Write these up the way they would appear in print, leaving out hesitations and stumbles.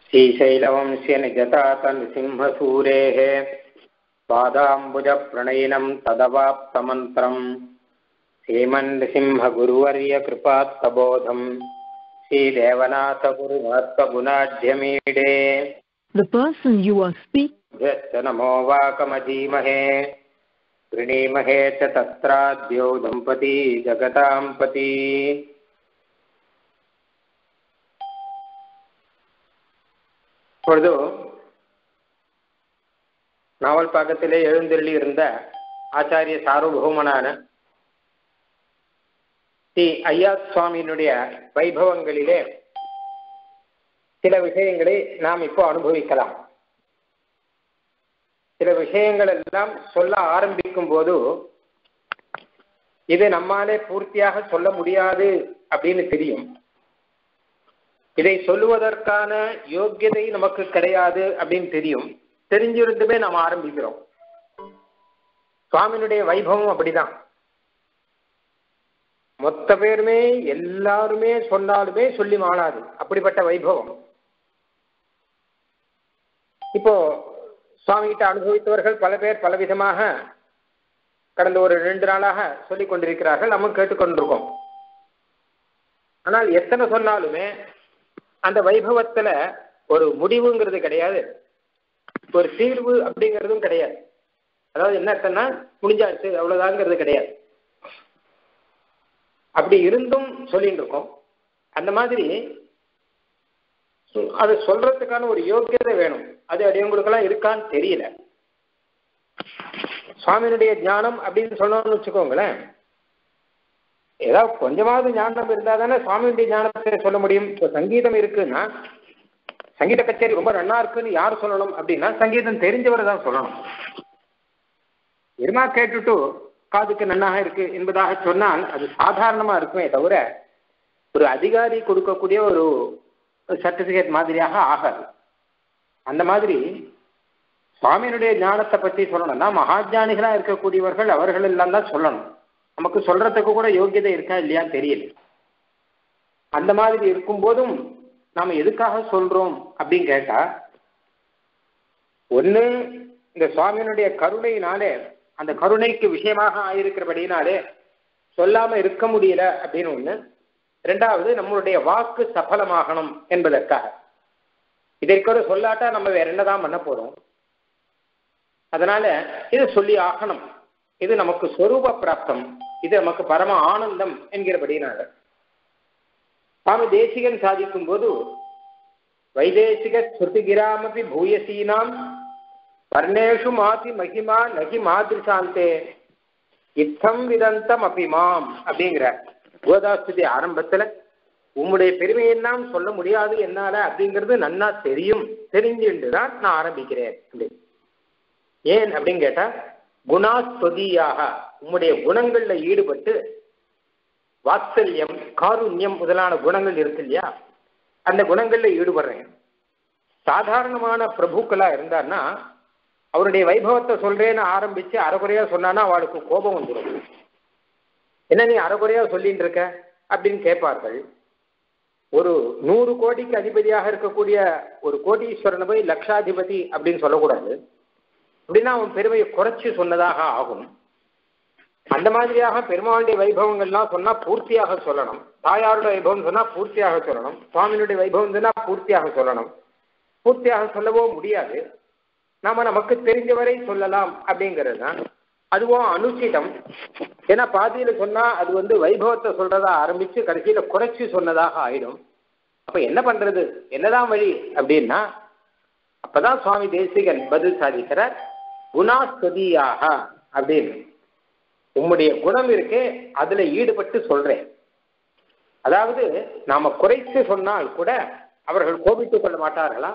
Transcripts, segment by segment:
श्रीशैलवंश्य निजतातनृसिंहसूरेः पादाम्बुजप्रणयिनं तदवाप्तमन्त्रम् श्रीमन्नृसिंहगुरुवर्यकृपात्तबोधम् श्रीदेवनाथगुरुभक्तगुणाढ्यमीडे The person you are speaking. यश्च नमो वाकमधीमहे गृणीमहे च तत्राद्यौ दम्पती जगतां पति இப்பொழுது நாவல் பாக்கத்திலே எழுந்தருளி இருந்த ஆச்சாரிய சார்வபௌமனான ஸ்ரீ ஐயா சுவாமியினுடைய வைபவங்களிலே சில விஷயங்களை நாம் இப்போ அனுபவிக்கலாம். சில விஷயங்கள் எல்லாம் சொல்ல ஆரம்பிக்கும் போது இது நம்மாலே பூர்த்தியாக சொல்ல முடியாது அப்படின்னு தெரியும். இதை சொல்லுவதற்கான யோக்கியதை நமக்கு கிடையாது அப்படின்னு தெரியும். தெரிஞ்சிருந்துமே நாம் ஆரம்பிக்கிறோம். சுவாமியினுடைய வைபவம் அப்படிதான். மொத்த பேருமே எல்லாருமே சொன்னாலுமே சொல்லி மாளாது அப்படிப்பட்ட வைபவம். இப்போ சுவாமி கிட்ட அனுபவித்தவர்கள் பல பேர் பலவிதமாக கடந்த ஒரு 2 நாளாக சொல்லிக் கொண்டிருக்கிறார்கள், நம்ம கேட்டுக்கொண்டிருக்கோம். ஆனால் எத்தனை சொன்னாலுமே அந்த வைபவத்துல ஒரு முடிவுங்கிறது கிடையாது, ஒரு தீர்வு அப்படிங்கிறதும் கிடையாது. அதாவது என்ன அர்த்தம்னா முடிஞ்சாச்சு அவ்வளவுதாங்கிறது கிடையாது. அப்படி இருந்தும் சொல்லிட்டு இருக்கோம். அந்த மாதிரி அது சொல்றதுக்கான ஒரு யோக்கியதை வேணும். அது அடியவங்களுக்கெல்லாம் இருக்கான்னு தெரியல. சுவாமியினுடைய ஞானம் அப்படின்னு சொல்லணும்னு வச்சுக்கோங்களேன், ஏதாவது கொஞ்சமாவது ஞானம் இருந்தால் தானே சுவாமியுடைய ஞானத்தை சொல்ல முடியும். இப்போ சங்கீதம் இருக்குன்னா சங்கீத கச்சேரி ரொம்ப நன்னா இருக்குன்னு யார் சொல்லணும் அப்படின்னா சங்கீதம் தெரிஞ்சவரை தான் சொல்லணும். இருமா கேட்டுட்டு காதுக்கு நன்னாக இருக்கு என்பதாக சொன்னால் அது சாதாரணமா இருக்குமே தவிர ஒரு அதிகாரி கொடுக்கக்கூடிய ஒரு சர்டிபிகேட் மாதிரியாக ஆகாது. அந்த மாதிரி சுவாமியினுடைய ஞானத்தை பற்றி சொல்லணும்னா மகாஜானிகளா இருக்கக்கூடியவர்கள் அவர்கள் எல்லாம் தான் சொல்லணும். நமக்கு சொல்றதுக்கு கூட யோக்கியதை இருக்கா இல்லையான்னு தெரியல. அந்த மாதிரி இருக்கும்போதும் நாம எதுக்காக சொல்றோம் அப்படின்னு கேட்டா, ஒண்ணு இந்த சுவாமியினுடைய கருணையினாலே, அந்த கருணைக்கு விஷயமாக ஆயிருக்கிறபடினாலே சொல்லாம இருக்க முடியல அப்படின்னு ஒண்ணு. 2வது நம்மளுடைய வாக்கு சபலமாகணும் என்பதற்காக. இதற்கூட சொல்லாட்டா நம்ம வேற என்னதான் பண்ண போறோம். அதனால இது சொல்லி ஆகணும். இது நமக்கு ஸ்வரூப பிராப்தம், இது நமக்கு பரம ஆனந்தம் என்கிறபடினால சுவாமி தேசிகன் சாதிக்கும் போது வைதேசிக ஸ்ருதிகிராமபி பூயசீனாம் வர்ணேஷு மாதி மகிமா நகி மாதிரிசாந்தே இத்தம் விதந்தம் அபிமாம் அப்படிங்கிற கோதாஸ்துதி ஆரம்பத்துல உம்முடைய பெருமையெல்லாம் சொல்ல முடியாது என்னால அப்படிங்கிறது நன்னா தெரியும், தெரிஞ்சுட்டுதான் நான் ஆரம்பிக்கிறேன் அப்படின்னு. ஏன் அப்படின்னு கேட்டா, குணாஸ்துதியாக உம்முடைய குணங்கள்ல ஈடுபட்டு வாத்சல்யம் காருண்யம் முதலான குணங்கள் இருக்கு இல்லையா, அந்த குணங்கள்ல ஈடுபடுறேன். சாதாரணமான பிரபுக்களா இருந்தான்னா அவருடைய வைபவத்தை சொல்றேன்னு ஆரம்பிச்சு அரைகுறையா சொன்னான்னா அவளுக்கு கோபம் வந்துடும். என்ன நீ அரைகுறையா சொல்லிட்டு இருக்க அப்படின்னு கேட்பார்கள். ஒரு 100 கோடிக்கு அதிபதியாக இருக்கக்கூடிய ஒரு கோடீஸ்வரனை போய் லட்சாதிபதி அப்படின்னு சொல்லக்கூடாது. அப்படின்னா அவன் பெருமையை குறைச்சி சொன்னதாக ஆகும். அந்த மாதிரியாக பெருமாளுடைய வைபவங்கள்லாம் சொன்னா பூர்த்தியாக சொல்லணும். தாயாருடைய வைபவம் சொன்னா பூர்த்தியாக சொல்லணும். சுவாமியினுடைய வைபவம் சொன்னா பூர்த்தியாக சொல்லணும். பூர்த்தியாக சொல்லவோ முடியாது. நாம நமக்கு தெரிஞ்சவரை சொல்லலாம் அப்படிங்கிறது தான். அதுவும் அனுச்சிதம். ஏன்னா பாதியில சொன்னா அது வைபவத்தை சொல்றதா ஆரம்பிச்சு கடைசியில குறைச்சி சொன்னதாக ஆயிடும். அப்ப என்ன பண்றது, என்னதான் வழி அப்படின்னா, அப்பதான் சுவாமி தேசிகன் பதில் சாதிக்கிறார், குணாஸ்துதியாக அப்படின்னு. உம்முடைய குணம் இருக்கே அதுல ஈடுபட்டு சொல்றேன். அதாவது நாம குறைத்து சொன்னால் கூட அவர்கள் கோபித்துக் கொள்ள மாட்டார்களா,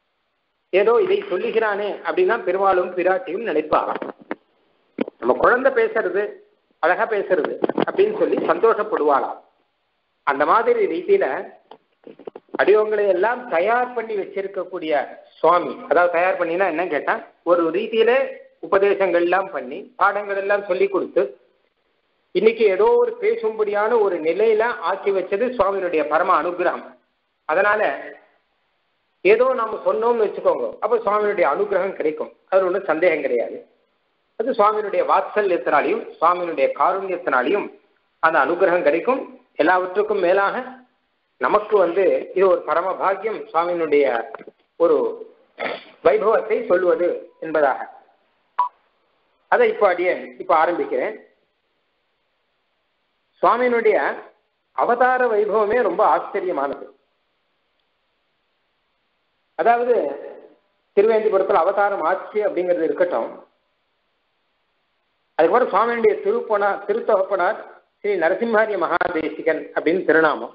ஏதோ இதை சொல்லுகிறானே அப்படின்னா பெருமாளும் பிராட்டியும் நினைப்பாராம். நம்ம குழந்தை பேசுறது அழகா பேசுறது அப்படின்னு சொல்லி சந்தோஷப்படுவாளாம். அந்த மாதிரி ரீதியில அடியோங்களை எல்லாம் தயார் பண்ணி வச்சிருக்கக்கூடிய சுவாமி, அதாவது தயார் பண்ணினா என்ன கேட்டா, ஒரு ரீதியில உபதேசங்கள் எல்லாம் பண்ணி பாடங்கள் எல்லாம் சொல்லி கொடுத்து இன்னைக்கு ஏதோ ஒரு பேசும்படியான ஒரு நிலையில ஆக்கி வச்சது சுவாமியினுடைய பரம அனுகிரகம். அதனால ஏதோ நாம சொன்னோம்னு வச்சுக்கோங்க, அப்போ சுவாமியினுடைய அனுகிரகம் கிடைக்கும். அது ஒன்றும் சந்தேகம் கிடையாது. அது சுவாமியினுடைய வாத்சல்யத்தினாலையும் சுவாமியினுடைய காருண்யத்தினாலையும் அந்த அனுகிரகம் கிடைக்கும். எல்லாவற்றுக்கும் மேலாக நமக்கு இது ஒரு பரம பாக்கியம், சுவாமியினுடைய ஒரு வைபவத்தை சொல்லுவது என்பதாக. அதை இப்ப ஆரம்பிக்கிறேன். சுவாமியினுடைய அவதார வைபவமே ரொம்ப ஆச்சரியமானது. அதாவது திருவேந்திபுரத்தில் அவதாரம் ஆச்சு அப்படிங்கிறது இருக்கட்டும், அதுக்கப்புறம் சுவாமியினுடைய திருத்தொகப்பனார் ஸ்ரீ நரசிம்ஹாரிய மகாதேசிகன் அப்படின்னு திருநாமம்.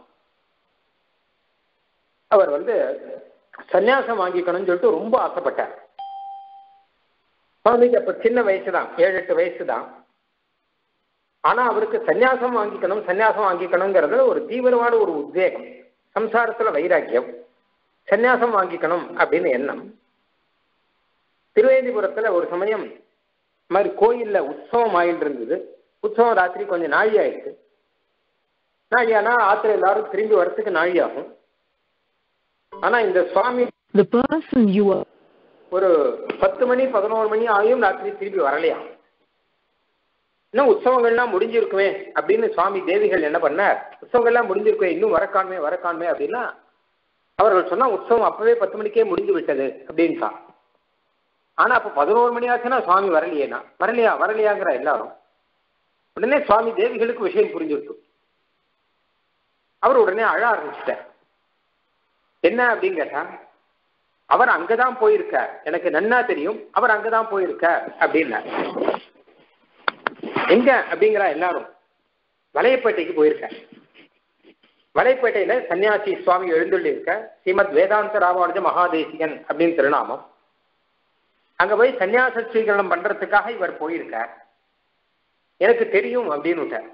அவர் சன்னியாசம் வாங்கிக்கணும்னு சொல்லிட்டு ரொம்ப ஆசைப்பட்டார். சுவாமிக்கு அப்ப சின்ன வயசுதான், 7-8 வயசுதான். ஆனா அவருக்கு சன்னியாசம் வாங்கிக்கணுங்கிறது ஒரு தீவிரமான ஒரு உத்வேகம், சம்சாரத்துல வைராக்கியம், சன்னியாசம் வாங்கிக்கணும் அப்படின்னு எண்ணம். திருவேந்திபுரத்துல ஒரு சமயம் மாதிரி கோயில்ல உற்சவம் ஆயிட்டு இருந்தது. உற்சவம் ராத்திரி கொஞ்சம் நாழி ஆயிடுச்சு. நாழியானா ஆத்திர எல்லாரும் திரும்பி வரத்துக்கு நாழி ஆகும். ஆனா இந்த சுவாமி ஒரு 10 மணி 11 மணி ஆகியும் ராத்திரி திரும்பி வரலையா. இன்னும் உற்சவங்கள்லாம் முடிஞ்சிருக்குமே அப்படின்னு சுவாமி தேவிகள் என்ன பண்ணார், உற்சவங்கள்லாம் முடிஞ்சிருக்குமே இன்னும் வரக்காண்மே அப்படின்னா அவர்கள் சொன்னா உற்சவம் அப்பவே 10 மணிக்கே முடிஞ்சு விட்டது அப்படின்ட்டா. ஆனா அப்ப 11 மணி ஆச்சுன்னா சுவாமி வரலையாங்கிற எல்லாரும். உடனே சுவாமி தேவிகளுக்கு விஷயம் புரிஞ்சுட்டு அவர் உடனே அழ ஆரம்பிச்சிட்டார். என்ன அப்படின்னு கேட்டா, அவர் அங்கதான் போயிருக்கார், எனக்கு நன்னா தெரியும், அவர் அங்கதான் போயிருக்கார் அப்படின்னா. எங்க அப்படிங்கிற எல்லாரும் வலையப்பேட்டைக்கு போயிருக்கார். வலைப்பேட்டையில சன்னியாசி சுவாமி எழுந்துள்ளி இருக்க ஸ்ரீமத் வேதாந்த ராமானுஜ மகாதேசிகன் அப்படின்னு திருநாமம். அங்க போய் சன்னியாச ஸ்வீகரணம் பண்றதுக்காக இவர் போயிருக்கார், எனக்கு தெரியும் அப்படின்னு விட்டார்.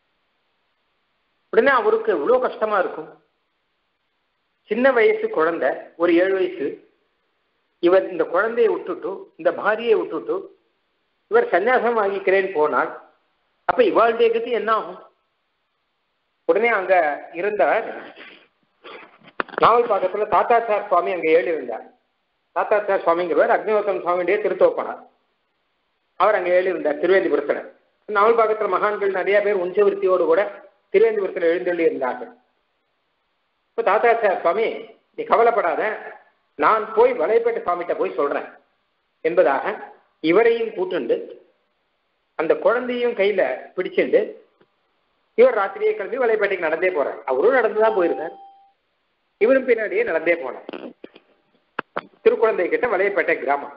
உடனே அவருக்கு இவ்வளவு கஷ்டமா இருக்கும். சின்ன வயசு குழந்தை, ஒரு 7 வயசு. இவர் இந்த குழந்தையை விட்டுட்டு, இந்த பாரியை விட்டுட்டு இவர் சன்னியாசம் வாங்கிக்கிறேன்னு போனால் அப்ப இவாளுடைய கதி என்ன ஆகும்? உடனே அங்க இருந்தவர் நாவல்பாக்கத்துல தாத்தாச்சார் சுவாமி அங்க இருந்தார். தாத்தாச்சார் சுவாமிங்கிறவர் அக்னிஹோத்திரம் சுவாமியுடைய திருத்தோப்பனார். அவர் அங்க இருந்தார் திருவேந்திபுரத்துல. நாவல்பாக்கத்துல மகான்கள் நிறைய பேர் உஞ்சவிருத்தியோடு கூட திருவேந்திபுரத்துல எழுந்தள்ளி இருந்தார்கள். இப்ப தாத்தாச்சார் சுவாமி, நீ கவலைப்படாத, நான் போய் வலைப்பேட்டை சுவாமிகிட்ட போய் சொல்றேன் என்பதாக இவரையும் கூட்டுண்டு அந்த குழந்தையும் கையில பிடிச்சிண்டு இவர் ராத்திரியே கிளம்பி வலைப்பேட்டைக்கு நடந்தே போறார். அவரும் நடந்துதான் போயிருக்கார், இவரும் பின்னாடியே நடந்தே போனார். திருக்குழந்தை கிட்ட வலைப்பேட்டை கிராமம்.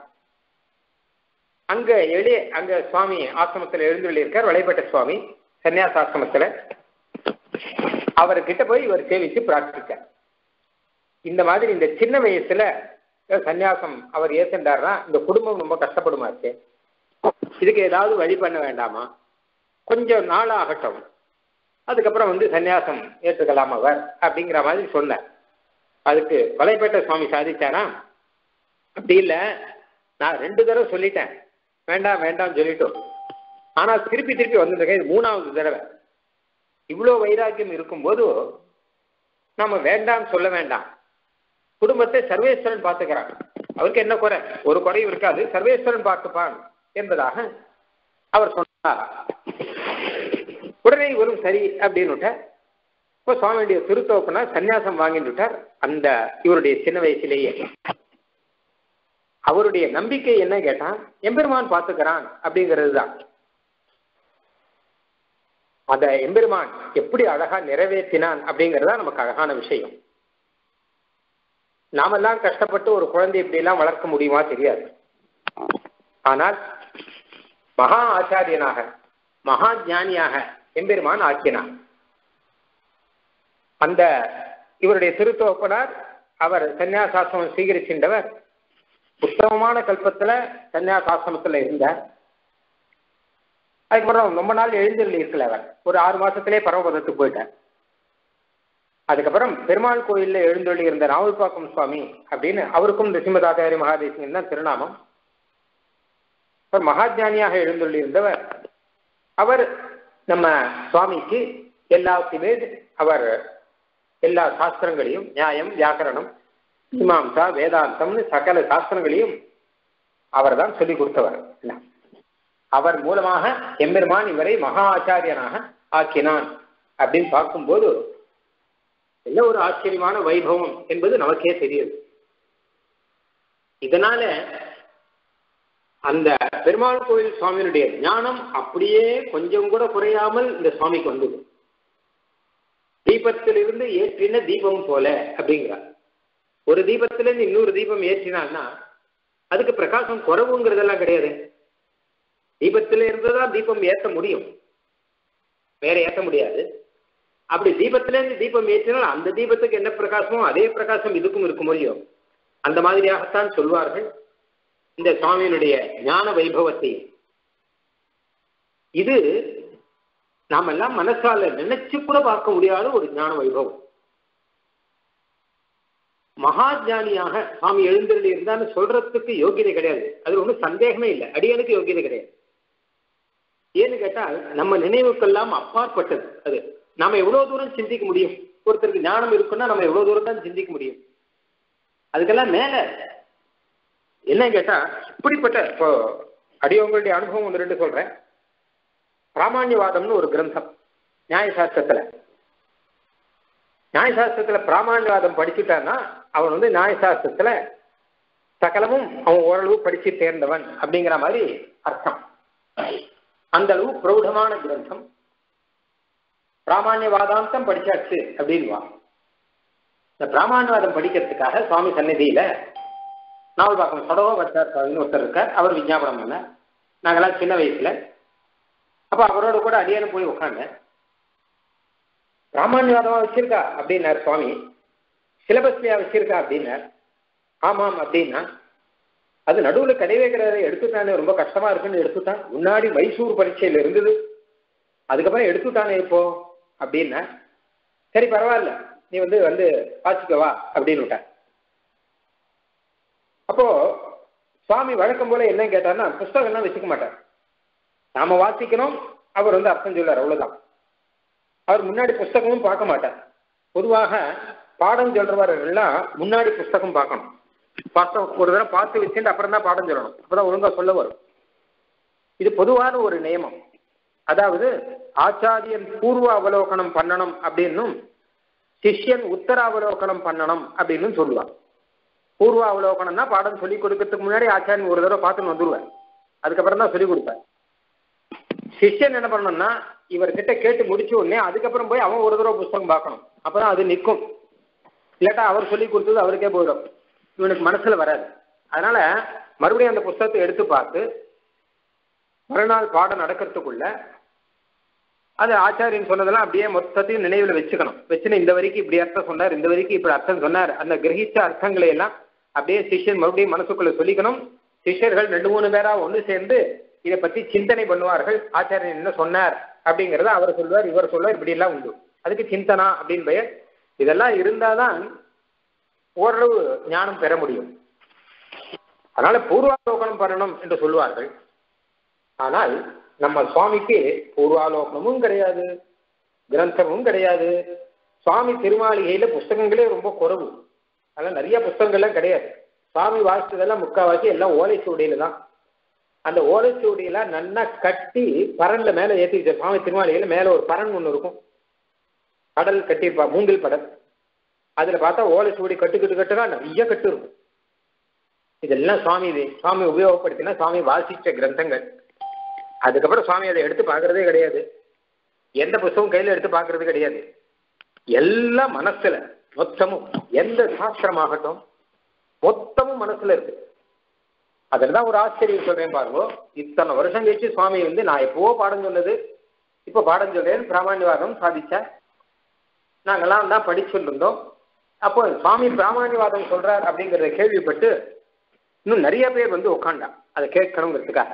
அங்க சுவாமி ஆசிரமத்தில் எழுந்துள்ளி இருக்கார் வலைப்பேட்டை சுவாமி சன்னியாச ஆசிரமத்துல. அவர்கிட்ட போய் இவர் சேவிச்சு பிரார்த்திச்சார். இந்த மாதிரி இந்த சின்ன வயசுல சன்னியாசம் அவர் ஏத்துண்டாருன்னா இந்த குடும்பம் ரொம்ப கஷ்டப்படுமாச்சு, இதுக்கு ஏதாவது வழி பண்ண வேண்டாமா, கொஞ்சம் நாள் ஆகட்டும், அதுக்கப்புறம் சன்னியாசம் ஏற்றுக்கலாம் அவர் அப்படிங்கிற மாதிரி சொன்னார். அதுக்கு வலைப்பேட்டை சுவாமி சாதிச்சாரா, அப்படி இல்லை, நான் 2 தடவை சொல்லிட்டேன் வேண்டாம் சொல்லிட்டோம், ஆனா திருப்பி வந்துருக்கேன், இது 3வது தடவை. இவ்வளோ வைராக்கியம் இருக்கும்போது நாம வேண்டாம் சொல்ல வேண்டாம். குடும்பத்தை சர்வேஸ்வரன் பார்த்துக்கிறான், அவருக்கு என்ன குறை, ஒரு குறையும் இருக்காது, சர்வேஸ்வரன் பார்த்துப்பான் என்பதாக அவர் சொன்னார். உடனே இவரும் சரி அப்படின்னு இப்போ சுவாமியுடைய திருத்தோப்பனா சன்னியாசம் வாங்கிட்டுட்டார். அந்த இவருடைய சின்ன வயசுலேயே அவருடைய நம்பிக்கை என்ன கேட்டா, எம்பெருமான் பார்த்துக்கிறான் அப்படிங்கிறது தான். அந்த எம்பெருமான் எப்படி அழகா நிறைவேற்றினான் அப்படிங்கிறதா நமக்கு அழகான விஷயம். நாமெல்லாம் கஷ்டப்பட்டு ஒரு குழந்தை இப்படி எல்லாம் வளர்க்க முடியுமா தெரியாது. ஆனால் மகா ஆச்சாரியனாக மகா ஞானியாக எம்பெருமான் ஆக்கினான். அந்த இவருடைய திருத்தோப்பனார் அவர் சன்னியாசாசிரமம் ஸ்வீகரிக்கின்றவர். உத்தமமான கல்பத்துல சன்னியாசாசிரமத்துல இருந்தார். அதுக்கப்புறம் ரொம்ப நாள் எழுந்தருளி இருக்கல. அவர் ஒரு 6 மாசத்திலே பரமபதத்துக்கு போயிட்டார். அதுக்கப்புறம் பெருமாள் கோயில்ல எழுந்தருளி இருந்த நாவல்பாக்கம் சுவாமி அப்படின்னு அவருக்கும் நிருசிம்மதாச்சாரிய மகாதேசிகன் தான் திருநாமம். அவர் மகாஜானியாக எழுந்தருளி இருந்தவர். அவர் நம்ம சுவாமிக்கு எல்லாத்தையுமே அவர் எல்லா சாஸ்திரங்களையும் நியாயம் வியாக்கரணம் மீமாம்சா வேதாந்தம்னு சகல சாஸ்திரங்களையும் அவர் தான் சொல்லிக் கொடுத்தவர். அவர் மூலமாக எம்பெருமான் இவரை மகா ஆச்சாரியனாக ஆக்கினான் அப்படின்னு பார்க்கும்போது என்ன ஒரு ஆச்சரியமான வைபவம் என்பது நமக்கே தெரியுது. இதனால அந்த பெருமாள் கோயில் சுவாமியினுடைய ஞானம் அப்படியே கொஞ்சம் கூட குறையாமல் இந்த சுவாமிக்கு வந்தது. தீபத்திலிருந்து ஏற்றின தீபம் போல அப்படிங்கிறார். ஒரு தீபத்திலிருந்து இன்னொரு தீபம் ஏற்றினான்னா அதுக்கு பிரகாசம் குறைவுங்கிறதெல்லாம் கிடையாது. தீபத்தில இருந்துதான் தீபம் ஏற்ற முடியும், வேற ஏற்ற முடியாது. அப்படி தீபத்திலேருந்து தீபம் ஏற்றினால் அந்த தீபத்துக்கு என்ன பிரகாசமோ அதே பிரகாசம் இதுக்கும் இருக்கும் முடியும். அந்த மாதிரியாகத்தான் சொல்வார்கள் இந்த சுவாமியினுடைய ஞான வைபவத்தை. இது நாம எல்லாம் மனசால நினைச்சு கூட பார்க்க முடியாத ஒரு ஞான வைபவம். மகா ஞானியாக சுவாமி எழுந்தருளி இருந்தான்னு சொல்றதுக்கு யோகியதை கிடையாது. அது ஒன்றும் சந்தேகமே இல்லை, அடியனுக்கு யோகியதை கிடையாது. ஏன்னு கேட்டால் நம்ம நினைவுக்கெல்லாம் அப்பாற்பட்டது அது. நாம எவ்வளவு தூரம் சிந்திக்க முடியும்? ஒருத்தருக்கு ஞானம் இருக்குன்னா நம்ம எவ்வளவு தூரம் தான் சிந்திக்க முடியும்? அதுக்கெல்லாம் மேல என்ன கேட்டா இப்படிப்பட்ட இப்போ அடியவங்களுடைய அனுபவம் ஒன்று ரெண்டு சொல்றேன். பிராமாண்யவாதம்னு ஒரு கிரந்தம் நியாயசாஸ்திரத்துல. நியாயசாஸ்திரத்துல பிராமாண்யவாதம் படிச்சுட்டான்னா அவன் வந்து நியாயசாஸ்திரத்துல சகலமும் அவன் ஓரளவு படிச்சு தேர்ந்தவன் அப்படிங்கிற மாதிரி அர்த்தம். அந்த அளவு பிரௌடமான கிரந்தம். பிராமாண்யவாதாந்தம் படிச்சாச்சு அப்படின்வா. இந்த பிராமாண்யவாதம் படிக்கிறதுக்காக சுவாமி சந்நிதியில நாவல்பாக்கம் சடோபச்சாரின்னு ஒருத்தர் இருக்கார். அவர் விஞ்ஞாபனம் பண்ண நாங்கெல்லாம் சின்ன வயசுல. அப்ப அவரோட கூட அடியானு போய் உட்காந்து பிராமாண்யவாதமா வச்சிருக்கா அப்படின்னார் சுவாமி. சிலபஸ்லயா வச்சிருக்கா அப்படின்னார். ஆமாம் அப்படின்னா அது நடுவில் கிடையவே கிடையாது, எடுத்துட்டானே, ரொம்ப கஷ்டமா இருக்குன்னு எடுத்துட்டான். முன்னாடி மைசூர் பரீட்சையில் இருந்தது, அதுக்கப்புறம் எடுத்துட்டானே இப்போ அப்படின்னா சரி பரவாயில்ல நீ வந்து வாசிக்கவா அப்படின்னு விட்டார். அப்போ சுவாமி வழக்கம் போல என்ன கேட்டார்னா புஸ்தகம்லாம் வச்சுக்க மாட்டார். நாம வாசிக்கணும், அவர் வந்து அர்த்தம் சொல்லார், அவ்வளவுதான். அவர் முன்னாடி புஸ்தகமும் பார்க்க மாட்டார். பொதுவாக பாடம் சொல்றவர்கள்லாம் முன்னாடி புஸ்தகம் பார்க்கணும். ஒரு தடவை பார்த்து வச்சுட்டு அப்புறம் தான் பாடம் சொல்லணும், அப்பதான் ஒழுங்கா சொல்ல வரும். இது பொதுவான ஒரு நியமம். அதாவது ஆச்சாரியன் பூர்வ அவலோகனம் பண்ணணும் அப்படின்னும் சிஷ்யன் உத்தராவலோகனம் பண்ணணும் அப்படின்னு சொல்லுவான். பூர்வ அவலோகனம்னா பாடம் சொல்லிக் கொடுக்கறதுக்கு முன்னாடி ஆச்சாரியன் ஒரு தடவை பார்த்துன்னு வந்துடுவார், அதுக்கப்புறம் தான் சொல்லிக் கொடுப்பார். சிஷ்யன் என்ன பண்ணணும்னா இவர்கிட்ட கேட்டு முடிச்ச உடனே அதுக்கப்புறம் போய் அவன் ஒரு தடவை புஸ்தகம் பார்க்கணும், அப்பதான் அது நிற்கும். இல்லாட்டா அவர் சொல்லி கொடுத்தது அவருக்கே போயிடும், இவனுக்கு மனசுல வராது. அதனால மறுபடியும் அந்த புஸ்தகத்தை எடுத்து பார்த்து மறுநாள் பாடம் நடக்கிறதுக்குள்ள அது ஆச்சாரியன் சொன்னதெல்லாம் அப்படியே மொத்தத்தையும் நினைவில் வச்சுக்கணும். வச்சுன்னு இந்த வரைக்கும் இப்படி அர்த்தம் சொன்னார், இந்த வரைக்கும் இப்படி அர்த்தம் சொன்னார், அந்த கிரகிச்ச அர்த்தங்களை எல்லாம் அப்படியே சிஷ்யன் மறுபடியும் மனசுக்குள்ள சொல்லிக்கணும். சிஷ்யர்கள் 2-3 பேரா ஒன்று சேர்ந்து இதை பத்தி சிந்தனை பண்ணுவார்கள். ஆச்சாரியன் என்ன சொன்னார் அப்படிங்கிறத அவர் சொல்வார், இவர் சொல்வார், இப்படி எல்லாம் உண்டு. அதுக்கு சிந்தனா அப்படின்னு பெயர். இதெல்லாம் இருந்தாதான் ஓரளவு ஞானம் பெற முடியும். அதனால பூர்வாலோகனம் பண்ணணும் என்று சொல்லுவார்கள். ஆனால் நம்ம சுவாமிக்கு பூர்வாலோகனமும் கிடையாது, கிரந்தமும் கிடையாது. சுவாமி திருமாளிகையில புஸ்தகங்களே ரொம்ப குறைவு, அதெல்லாம் நிறைய புஸ்தகங்கள்லாம் கிடையாது. சுவாமி வாசித்ததெல்லாம் முக்கால்வாசி எல்லாம் ஓலைச்சுவடியில தான். அந்த ஓலைச்சுவடியெல்லாம் நல்லா கட்டி பரன்ல மேல ஏற்றிக்கிட்ட சுவாமி திருமாளிகையில மேல ஒரு பரன் ஒன்று இருக்கும், கடல் கட்டியிருப்பா, மூங்கில் படல். அதுல பார்த்தா ஓலைச்சுவடி கட்டுக்கட்டுனா நிறைய கட்டு இருக்கும். இதெல்லாம் சுவாமி உபயோகப்படுத்தினா சுவாமி வாசிச்ச கிரந்தங்கள். அதுக்கப்புறம் சுவாமி அதை எடுத்து பார்க்கறதே கிடையாது, எந்த புத்தகம் கையில எடுத்து பார்க்கறது கிடையாது. எல்லாம் மனசுல மொத்தமும், எந்த சாஸ்திரமாகட்டும் மொத்தமும் மனசுல இருக்கு. அதுலதான் ஒரு ஆச்சரியம் சொல்றேன் பாருங்க. இத்தனை வருஷம் கழிச்சு சுவாமி நான் எப்பவோ பாடம் சொன்னது இப்ப பாடம் சொல்றேன், பிராமாண்யவாதம் சாதிச்சா நாங்கெல்லாம் தான் படிச்சுட்டு இருந்தோம். அப்போ சுவாமி பிராமாண்யவாதம் சொல்றார் அப்படிங்கிறத கேள்விப்பட்டு இன்னும் நிறைய பேர் உட்காண்டா அதை கேட்கணுங்கிறதுக்காக.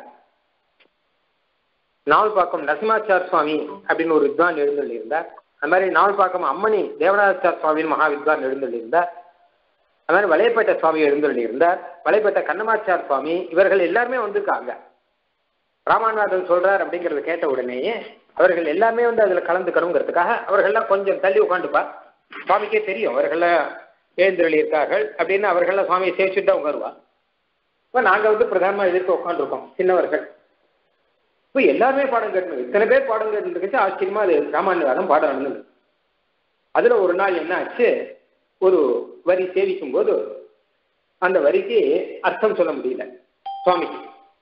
நாவல்பாக்கம் நரசிம்மாச்சார் சுவாமி அப்படின்னு ஒரு வித்வான் எழுந்தள்ளி இருந்தார். அது மாதிரி நாவல்பாக்கம் அம்மணி தேவராஜாச்சார் சுவாமின்னு மகா வித்வான் எழுந்தள்ளி இருந்தார். அது மாதிரி வலையப்பேட்டை சுவாமி எழுந்தள்ளி இருந்தார். வலையப்பேட்டை கண்ணமாச்சார் சுவாமி, இவர்கள் எல்லாருமே வந்திருக்காங்க. ராமாநாதன் சொல்றார் அப்படிங்கறத கேட்ட உடனேயே அவர்கள் எல்லாமே அதுல கலந்துக்கணுங்கிறதுக்காக அவர்கள்லாம் கொஞ்சம் தள்ளி உட்காந்துப்பா. சுவாமிக்கே தெரியும் அவர்கள எழுந்தருளியிருக்கார்கள் அப்படின்னு அவர்கள் சுவாமியை சேவிச்சுட்டு தான் உட்காருவா. இப்போ நாங்கள் வந்து பிரதானமாக எதிர்க்க உட்காந்துருக்கோம் சின்னவர்கள். இப்போ எல்லாருமே பாடம் கேட்கணும். இத்தனை பேர் பாடம் கேட்டுருக்கச்சு ஆச்சரியமா அது ராமாயணவாதம் பாடம் நடந்தது. அதுல ஒரு நாள் என்ன ஆச்சு, ஒரு வரி சேவிக்கும் போது அந்த வரிக்கு அர்த்தம் சொல்ல முடியல சுவாமிக்கு.